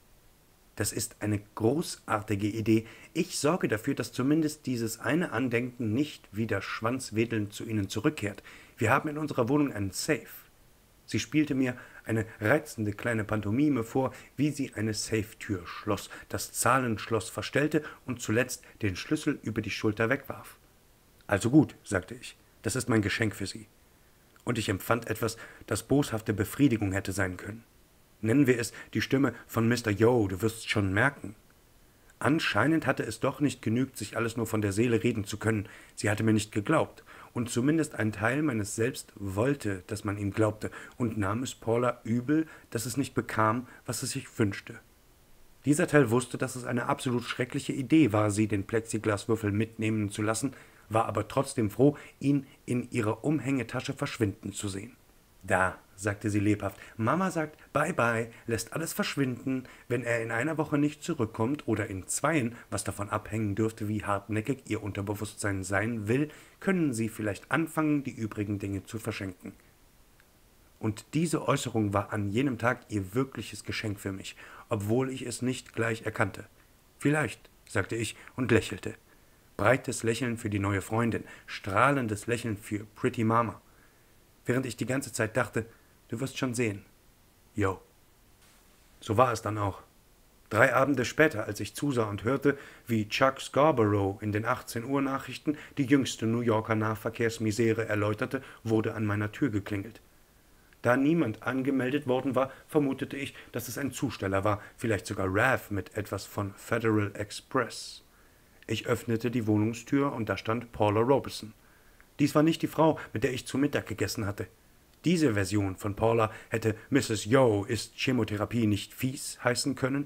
Das ist eine großartige Idee. Ich sorge dafür, dass zumindest dieses eine Andenken nicht wieder schwanzwedelnd zu Ihnen zurückkehrt. Wir haben in unserer Wohnung einen Safe. Sie spielte mir eine reizende kleine Pantomime vor, wie sie eine Safetür schloss, das Zahlenschloss verstellte und zuletzt den Schlüssel über die Schulter wegwarf. »Also gut«, sagte ich, »das ist mein Geschenk für Sie.« Und ich empfand etwas, das boshafte Befriedigung hätte sein können. Nennen wir es die Stimme von Mister Yo, du wirst's schon merken. Anscheinend hatte es doch nicht genügt, sich alles nur von der Seele reden zu können. Sie hatte mir nicht geglaubt, und zumindest ein Teil meines Selbst wollte, dass man ihm glaubte, und nahm es Paula übel, dass es nicht bekam, was es sich wünschte. Dieser Teil wusste, dass es eine absolut schreckliche Idee war, sie den Plexiglaswürfel mitnehmen zu lassen, war aber trotzdem froh, ihn in ihrer Umhängetasche verschwinden zu sehen. »Da«, sagte sie lebhaft, »Mama sagt Bye-bye, lässt alles verschwinden. Wenn er in einer Woche nicht zurückkommt oder in zweien, was davon abhängen dürfte, wie hartnäckig ihr Unterbewusstsein sein will, können Sie vielleicht anfangen, die übrigen Dinge zu verschenken.« Und diese Äußerung war an jenem Tag ihr wirkliches Geschenk für mich, obwohl ich es nicht gleich erkannte. »Vielleicht«, sagte ich und lächelte. Breites Lächeln für die neue Freundin, strahlendes Lächeln für Pretty Mama. Während ich die ganze Zeit dachte, du wirst schon sehen. Yo. So war es dann auch. Drei Abende später, als ich zusah und hörte, wie Chuck Scarborough in den achtzehn-Uhr-Nachrichten die jüngste New Yorker Nahverkehrsmisere erläuterte, wurde an meiner Tür geklingelt. Da niemand angemeldet worden war, vermutete ich, dass es ein Zusteller war, vielleicht sogar Raph mit etwas von Federal Express. Ich öffnete die Wohnungstür und da stand Paula Robeson. Dies war nicht die Frau, mit der ich zu Mittag gegessen hatte. Diese Version von Paula hätte Misses Yo, ist Chemotherapie nicht fies heißen können.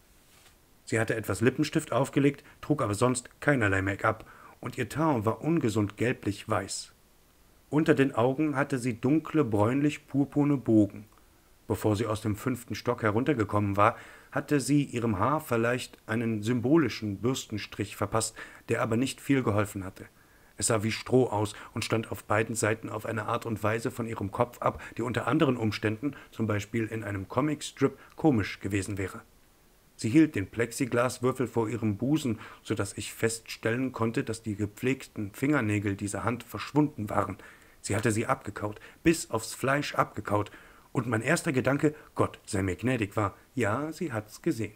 Sie hatte etwas Lippenstift aufgelegt, trug aber sonst keinerlei Make-up, und ihr Teint war ungesund gelblich-weiß. Unter den Augen hatte sie dunkle, bräunlich-purpurne Bogen. Bevor sie aus dem fünften Stock heruntergekommen war, hatte sie ihrem Haar vielleicht einen symbolischen Bürstenstrich verpasst, der aber nicht viel geholfen hatte. Es sah wie Stroh aus und stand auf beiden Seiten auf eine Art und Weise von ihrem Kopf ab, die unter anderen Umständen, zum Beispiel in einem Comicstrip, komisch gewesen wäre. Sie hielt den Plexiglaswürfel vor ihrem Busen, so dass ich feststellen konnte, dass die gepflegten Fingernägel dieser Hand verschwunden waren. Sie hatte sie abgekaut, bis aufs Fleisch abgekaut, und mein erster Gedanke, Gott sei mir gnädig, war, ja, sie hat's gesehen.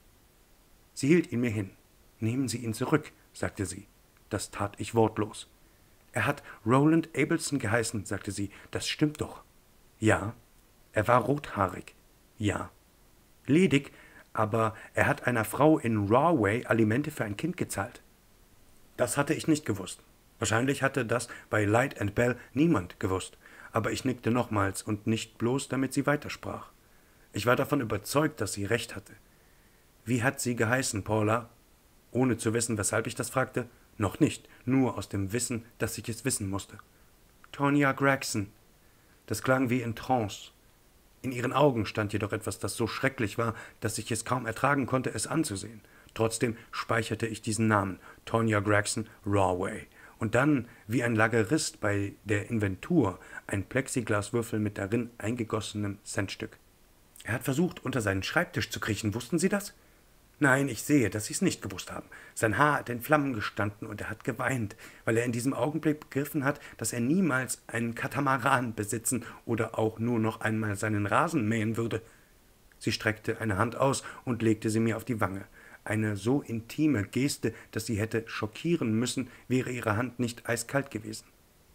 Sie hielt ihn mir hin. »Nehmen Sie ihn zurück«, sagte sie. Das tat ich wortlos. »Er hat Roland Abelson geheißen«, sagte sie. »Das stimmt doch.« »Ja.« »Er war rothaarig.« »Ja.« »Ledig, aber er hat einer Frau in Rahway Alimente für ein Kind gezahlt.« Das hatte ich nicht gewusst. Wahrscheinlich hatte das bei Light and Bell niemand gewusst, aber ich nickte nochmals und nicht bloß, damit sie weitersprach. Ich war davon überzeugt, dass sie recht hatte. »Wie hat sie geheißen, Paula?« Ohne zu wissen, weshalb ich das fragte. Noch nicht, nur aus dem Wissen, dass ich es wissen musste. »Tonya Gregson.« Das klang wie in Trance. In ihren Augen stand jedoch etwas, das so schrecklich war, dass ich es kaum ertragen konnte, es anzusehen. Trotzdem speicherte ich diesen Namen, Tonya Gregson Raway. Und dann, wie ein Lagerist bei der Inventur, ein Plexiglaswürfel mit darin eingegossenem Centstück. Er hat versucht, unter seinen Schreibtisch zu kriechen, wussten Sie das? Nein, ich sehe, dass Sie es nicht gewusst haben. Sein Haar hat in Flammen gestanden und er hat geweint, weil er in diesem Augenblick begriffen hat, dass er niemals einen Katamaran besitzen oder auch nur noch einmal seinen Rasen mähen würde. Sie streckte eine Hand aus und legte sie mir auf die Wange. Eine so intime Geste, dass sie hätte schockieren müssen, wäre ihre Hand nicht eiskalt gewesen.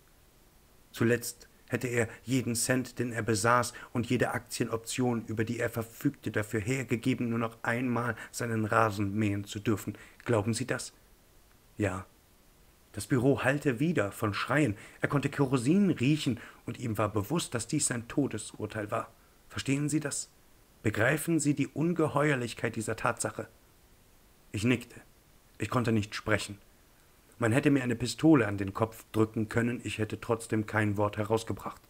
Zuletzt hätte er jeden Cent, den er besaß, und jede Aktienoption, über die er verfügte, dafür hergegeben, nur noch einmal seinen Rasen mähen zu dürfen. Glauben Sie das? Ja. Das Büro hallte wieder von Schreien. Er konnte Kerosin riechen, und ihm war bewusst, dass dies sein Todesurteil war. Verstehen Sie das? Begreifen Sie die Ungeheuerlichkeit dieser Tatsache? Ich nickte. Ich konnte nicht sprechen. Man hätte mir eine Pistole an den Kopf drücken können, ich hätte trotzdem kein Wort herausgebracht.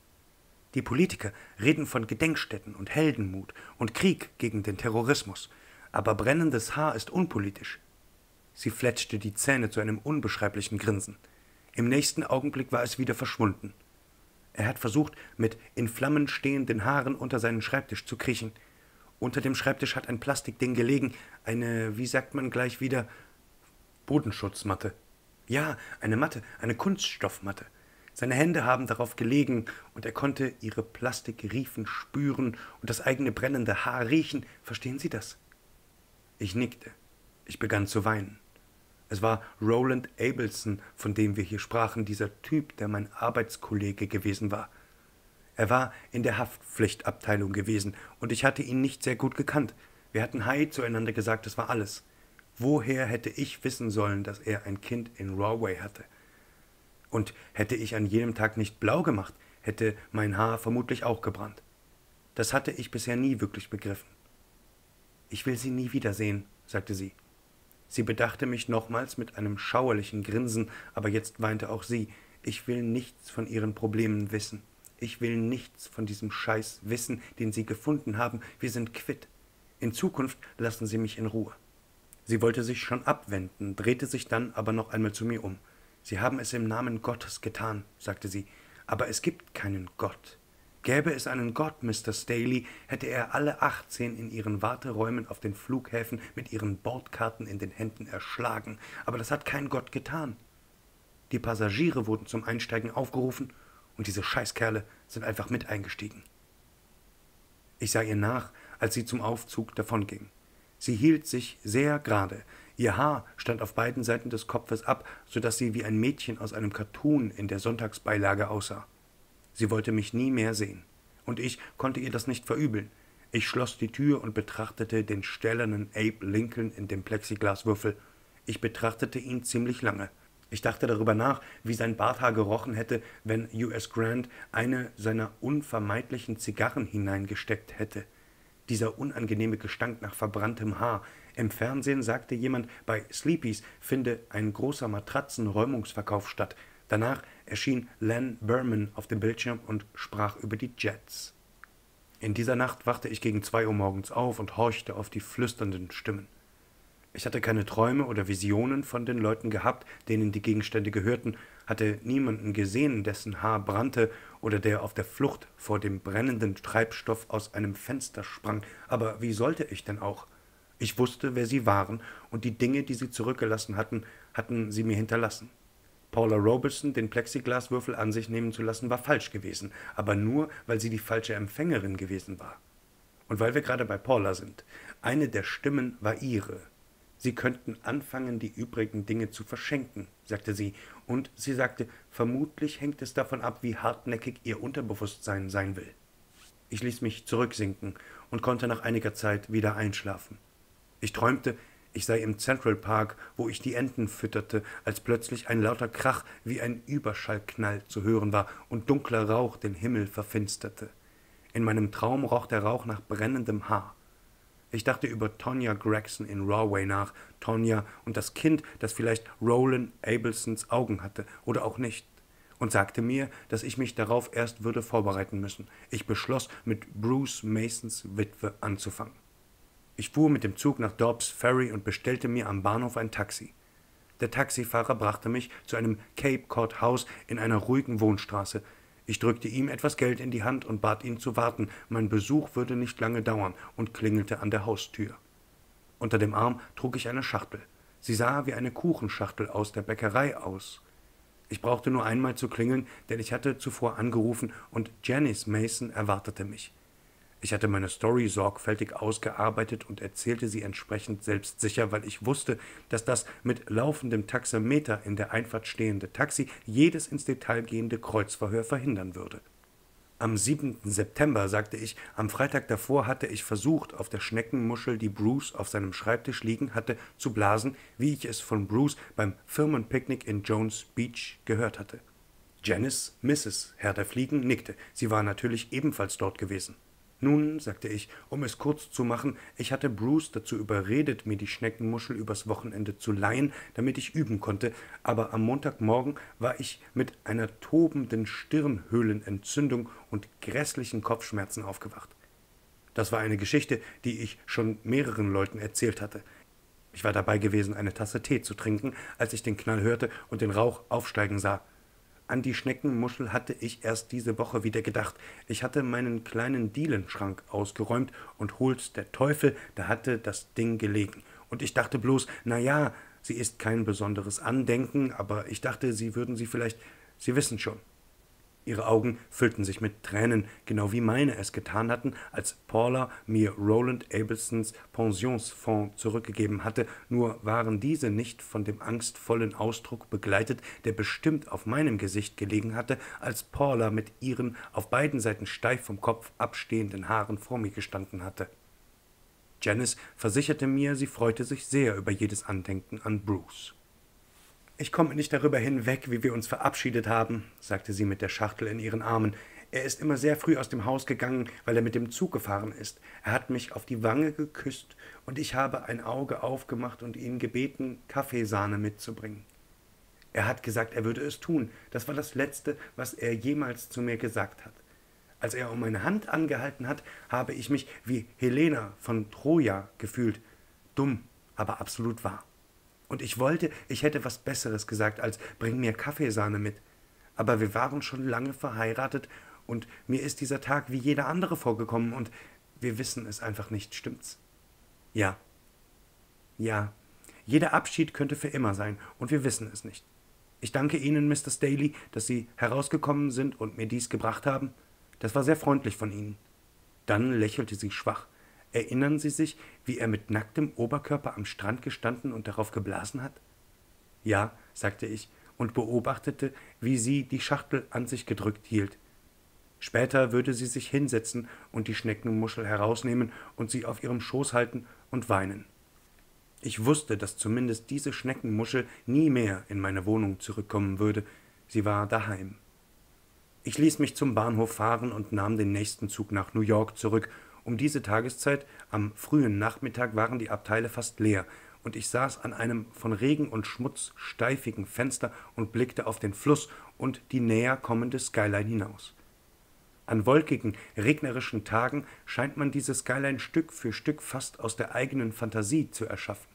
Die Politiker reden von Gedenkstätten und Heldenmut und Krieg gegen den Terrorismus, aber brennendes Haar ist unpolitisch. Sie fletschte die Zähne zu einem unbeschreiblichen Grinsen. Im nächsten Augenblick war es wieder verschwunden. Er hat versucht, mit in Flammen stehenden Haaren unter seinen Schreibtisch zu kriechen. Unter dem Schreibtisch hat ein Plastikding gelegen, eine, wie sagt man gleich wieder, Bodenschutzmatte. Ja, eine Matte, eine Kunststoffmatte. Seine Hände haben darauf gelegen, und er konnte ihre Plastikriefen spüren und das eigene brennende Haar riechen. Verstehen Sie das? Ich nickte. Ich begann zu weinen. Es war Roland Abelson, von dem wir hier sprachen, dieser Typ, der mein Arbeitskollege gewesen war. Er war in der Haftpflichtabteilung gewesen, und ich hatte ihn nicht sehr gut gekannt. Wir hatten Hi zueinander gesagt, das war alles. Woher hätte ich wissen sollen, dass er ein Kind in Raway hatte? Und hätte ich an jenem Tag nicht blau gemacht, hätte mein Haar vermutlich auch gebrannt. Das hatte ich bisher nie wirklich begriffen. »Ich will Sie nie wiedersehen«, sagte sie. Sie bedachte mich nochmals mit einem schauerlichen Grinsen, aber jetzt weinte auch sie. »Ich will nichts von Ihren Problemen wissen. Ich will nichts von diesem Scheiß wissen, den Sie gefunden haben. Wir sind quitt. In Zukunft lassen Sie mich in Ruhe.« Sie wollte sich schon abwenden, drehte sich dann aber noch einmal zu mir um. »Sie haben es im Namen Gottes getan«, sagte sie, »aber es gibt keinen Gott. Gäbe es einen Gott, Mister Staley, hätte er alle achtzehn in ihren Warteräumen auf den Flughäfen mit ihren Bordkarten in den Händen erschlagen, aber das hat kein Gott getan. Die Passagiere wurden zum Einsteigen aufgerufen, und diese Scheißkerle sind einfach mit eingestiegen.« Ich sah ihr nach, als sie zum Aufzug davonging. Sie hielt sich sehr gerade. Ihr Haar stand auf beiden Seiten des Kopfes ab, so dass sie wie ein Mädchen aus einem Cartoon in der Sonntagsbeilage aussah. Sie wollte mich nie mehr sehen, und ich konnte ihr das nicht verübeln. Ich schloss die Tür und betrachtete den stählernen Abe Lincoln in dem Plexiglaswürfel. Ich betrachtete ihn ziemlich lange. Ich dachte darüber nach, wie sein Barthaar gerochen hätte, wenn U S Grant eine seiner unvermeidlichen Zigarren hineingesteckt hätte. Dieser unangenehme Gestank nach verbranntem Haar. Im Fernsehen sagte jemand, bei Sleepys finde ein großer Matratzenräumungsverkauf statt. Danach erschien Len Berman auf dem Bildschirm und sprach über die Jets. In dieser Nacht wachte ich gegen zwei Uhr morgens auf und horchte auf die flüsternden Stimmen. Ich hatte keine Träume oder Visionen von den Leuten gehabt, denen die Gegenstände gehörten, hatte niemanden gesehen, dessen Haar brannte oder der auf der Flucht vor dem brennenden Treibstoff aus einem Fenster sprang. Aber wie sollte ich denn auch? Ich wusste, wer sie waren, und die Dinge, die sie zurückgelassen hatten, hatten sie mir hinterlassen. Paula Robeson den Plexiglaswürfel an sich nehmen zu lassen, war falsch gewesen, aber nur, weil sie die falsche Empfängerin gewesen war. Und weil wir gerade bei Paula sind, eine der Stimmen war ihre. »Sie könnten anfangen, die übrigen Dinge zu verschenken«, sagte sie, und sie sagte, vermutlich hängt es davon ab, wie hartnäckig ihr Unterbewusstsein sein will. Ich ließ mich zurücksinken und konnte nach einiger Zeit wieder einschlafen. Ich träumte, ich sei im Central Park, wo ich die Enten fütterte, als plötzlich ein lauter Krach wie ein Überschallknall zu hören war und dunkler Rauch den Himmel verfinsterte. In meinem Traum roch der Rauch nach brennendem Haar. Ich dachte über Tonya Gregson in Rahway nach, Tonya und das Kind, das vielleicht Roland Abelsons Augen hatte oder auch nicht, und sagte mir, dass ich mich darauf erst würde vorbereiten müssen. Ich beschloss, mit Bruce Masons Witwe anzufangen. Ich fuhr mit dem Zug nach Dobbs Ferry und bestellte mir am Bahnhof ein Taxi. Der Taxifahrer brachte mich zu einem Cape Cod Haus in einer ruhigen Wohnstraße. Ich drückte ihm etwas Geld in die Hand und bat ihn zu warten. Mein Besuch würde nicht lange dauern, und klingelte an der Haustür. Unter dem Arm trug ich eine Schachtel. Sie sah wie eine Kuchenschachtel aus der Bäckerei aus. Ich brauchte nur einmal zu klingeln, denn ich hatte zuvor angerufen und Janice Mason erwartete mich. Ich hatte meine Story sorgfältig ausgearbeitet und erzählte sie entsprechend selbstsicher, weil ich wusste, dass das mit laufendem Taxameter in der Einfahrt stehende Taxi jedes ins Detail gehende Kreuzverhör verhindern würde. Am siebenten September, sagte ich, am Freitag davor hatte ich versucht, auf der Schneckenmuschel, die Bruce auf seinem Schreibtisch liegen hatte, zu blasen, wie ich es von Bruce beim Firmenpicknick in Jones Beach gehört hatte. Janice, Misses Herr der Fliegen, nickte. Sie war natürlich ebenfalls dort gewesen. Nun, sagte ich, um es kurz zu machen, ich hatte Bruce dazu überredet, mir die Schneckenmuschel übers Wochenende zu leihen, damit ich üben konnte, aber am Montagmorgen war ich mit einer tobenden Stirnhöhlenentzündung und grässlichen Kopfschmerzen aufgewacht. Das war eine Geschichte, die ich schon mehreren Leuten erzählt hatte. Ich war dabei gewesen, eine Tasse Tee zu trinken, als ich den Knall hörte und den Rauch aufsteigen sah. An die Schneckenmuschel hatte ich erst diese Woche wieder gedacht. Ich hatte meinen kleinen Dielenschrank ausgeräumt und hol's der Teufel, da hatte das Ding gelegen. Und ich dachte bloß, na ja, sie ist kein besonderes Andenken, aber ich dachte, Sie würden sie vielleicht, Sie wissen schon. Ihre Augen füllten sich mit Tränen, genau wie meine es getan hatten, als Paula mir Roland Abelsons Pensionsfonds zurückgegeben hatte, nur waren diese nicht von dem angstvollen Ausdruck begleitet, der bestimmt auf meinem Gesicht gelegen hatte, als Paula mit ihren auf beiden Seiten steif vom Kopf abstehenden Haaren vor mir gestanden hatte. Janice versicherte mir, sie freute sich sehr über jedes Andenken an Bruce. »Ich komme nicht darüber hinweg, wie wir uns verabschiedet haben«, sagte sie mit der Schachtel in ihren Armen. »Er ist immer sehr früh aus dem Haus gegangen, weil er mit dem Zug gefahren ist. Er hat mich auf die Wange geküsst, und ich habe ein Auge aufgemacht und ihn gebeten, Kaffeesahne mitzubringen. Er hat gesagt, er würde es tun. Das war das Letzte, was er jemals zu mir gesagt hat. Als er um meine Hand angehalten hat, habe ich mich wie Helena von Troja gefühlt. Dumm, aber absolut wahr. Und ich wollte, ich hätte was Besseres gesagt als »bring mir Kaffeesahne mit«. Aber wir waren schon lange verheiratet und mir ist dieser Tag wie jeder andere vorgekommen und wir wissen es einfach nicht, stimmt's? Ja. Ja. Jeder Abschied könnte für immer sein und wir wissen es nicht. Ich danke Ihnen, Mister Staley, dass Sie herausgekommen sind und mir dies gebracht haben. Das war sehr freundlich von Ihnen. Dann lächelte sie schwach. Erinnern Sie sich, wie er mit nacktem Oberkörper am Strand gestanden und darauf geblasen hat? Ja, sagte ich und beobachtete, wie sie die Schachtel an sich gedrückt hielt. Später würde sie sich hinsetzen und die Schneckenmuschel herausnehmen und sie auf ihrem Schoß halten und weinen. Ich wusste, dass zumindest diese Schneckenmuschel nie mehr in meine Wohnung zurückkommen würde. Sie war daheim. Ich ließ mich zum Bahnhof fahren und nahm den nächsten Zug nach New York zurück. Um diese Tageszeit, am frühen Nachmittag, waren die Abteile fast leer, und ich saß an einem von Regen und Schmutz steifigen Fenster und blickte auf den Fluss und die näher kommende Skyline hinaus. An wolkigen, regnerischen Tagen scheint man diese Skyline Stück für Stück fast aus der eigenen Fantasie zu erschaffen.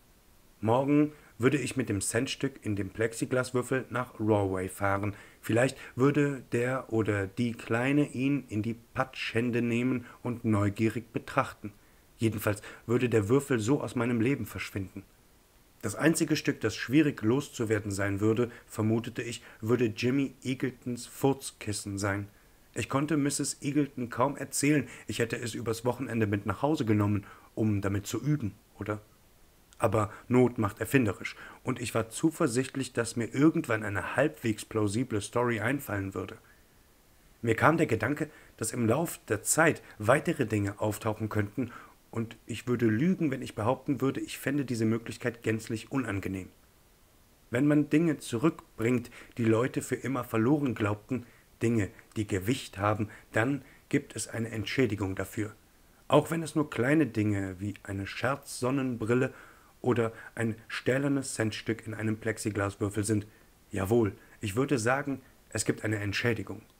Morgen würde ich mit dem Centstück in dem Plexiglaswürfel nach Rahway fahren. Vielleicht würde der oder die Kleine ihn in die Patschhände nehmen und neugierig betrachten. Jedenfalls würde der Würfel so aus meinem Leben verschwinden. Das einzige Stück, das schwierig loszuwerden sein würde, vermutete ich, würde Jimmy Eagletons Furzkissen sein. Ich konnte Misses Eagleton kaum erzählen, ich hätte es übers Wochenende mit nach Hause genommen, um damit zu üben, oder? Aber Not macht erfinderisch, und ich war zuversichtlich, dass mir irgendwann eine halbwegs plausible Story einfallen würde. Mir kam der Gedanke, dass im Lauf der Zeit weitere Dinge auftauchen könnten, und ich würde lügen, wenn ich behaupten würde, ich fände diese Möglichkeit gänzlich unangenehm. Wenn man Dinge zurückbringt, die Leute für immer verloren glaubten, Dinge, die Gewicht haben, dann gibt es eine Entschädigung dafür. Auch wenn es nur kleine Dinge wie eine Scherzsonnenbrille oder ein stählernes Centstück in einem Plexiglaswürfel sind. Jawohl, ich würde sagen, es gibt eine Entschädigung.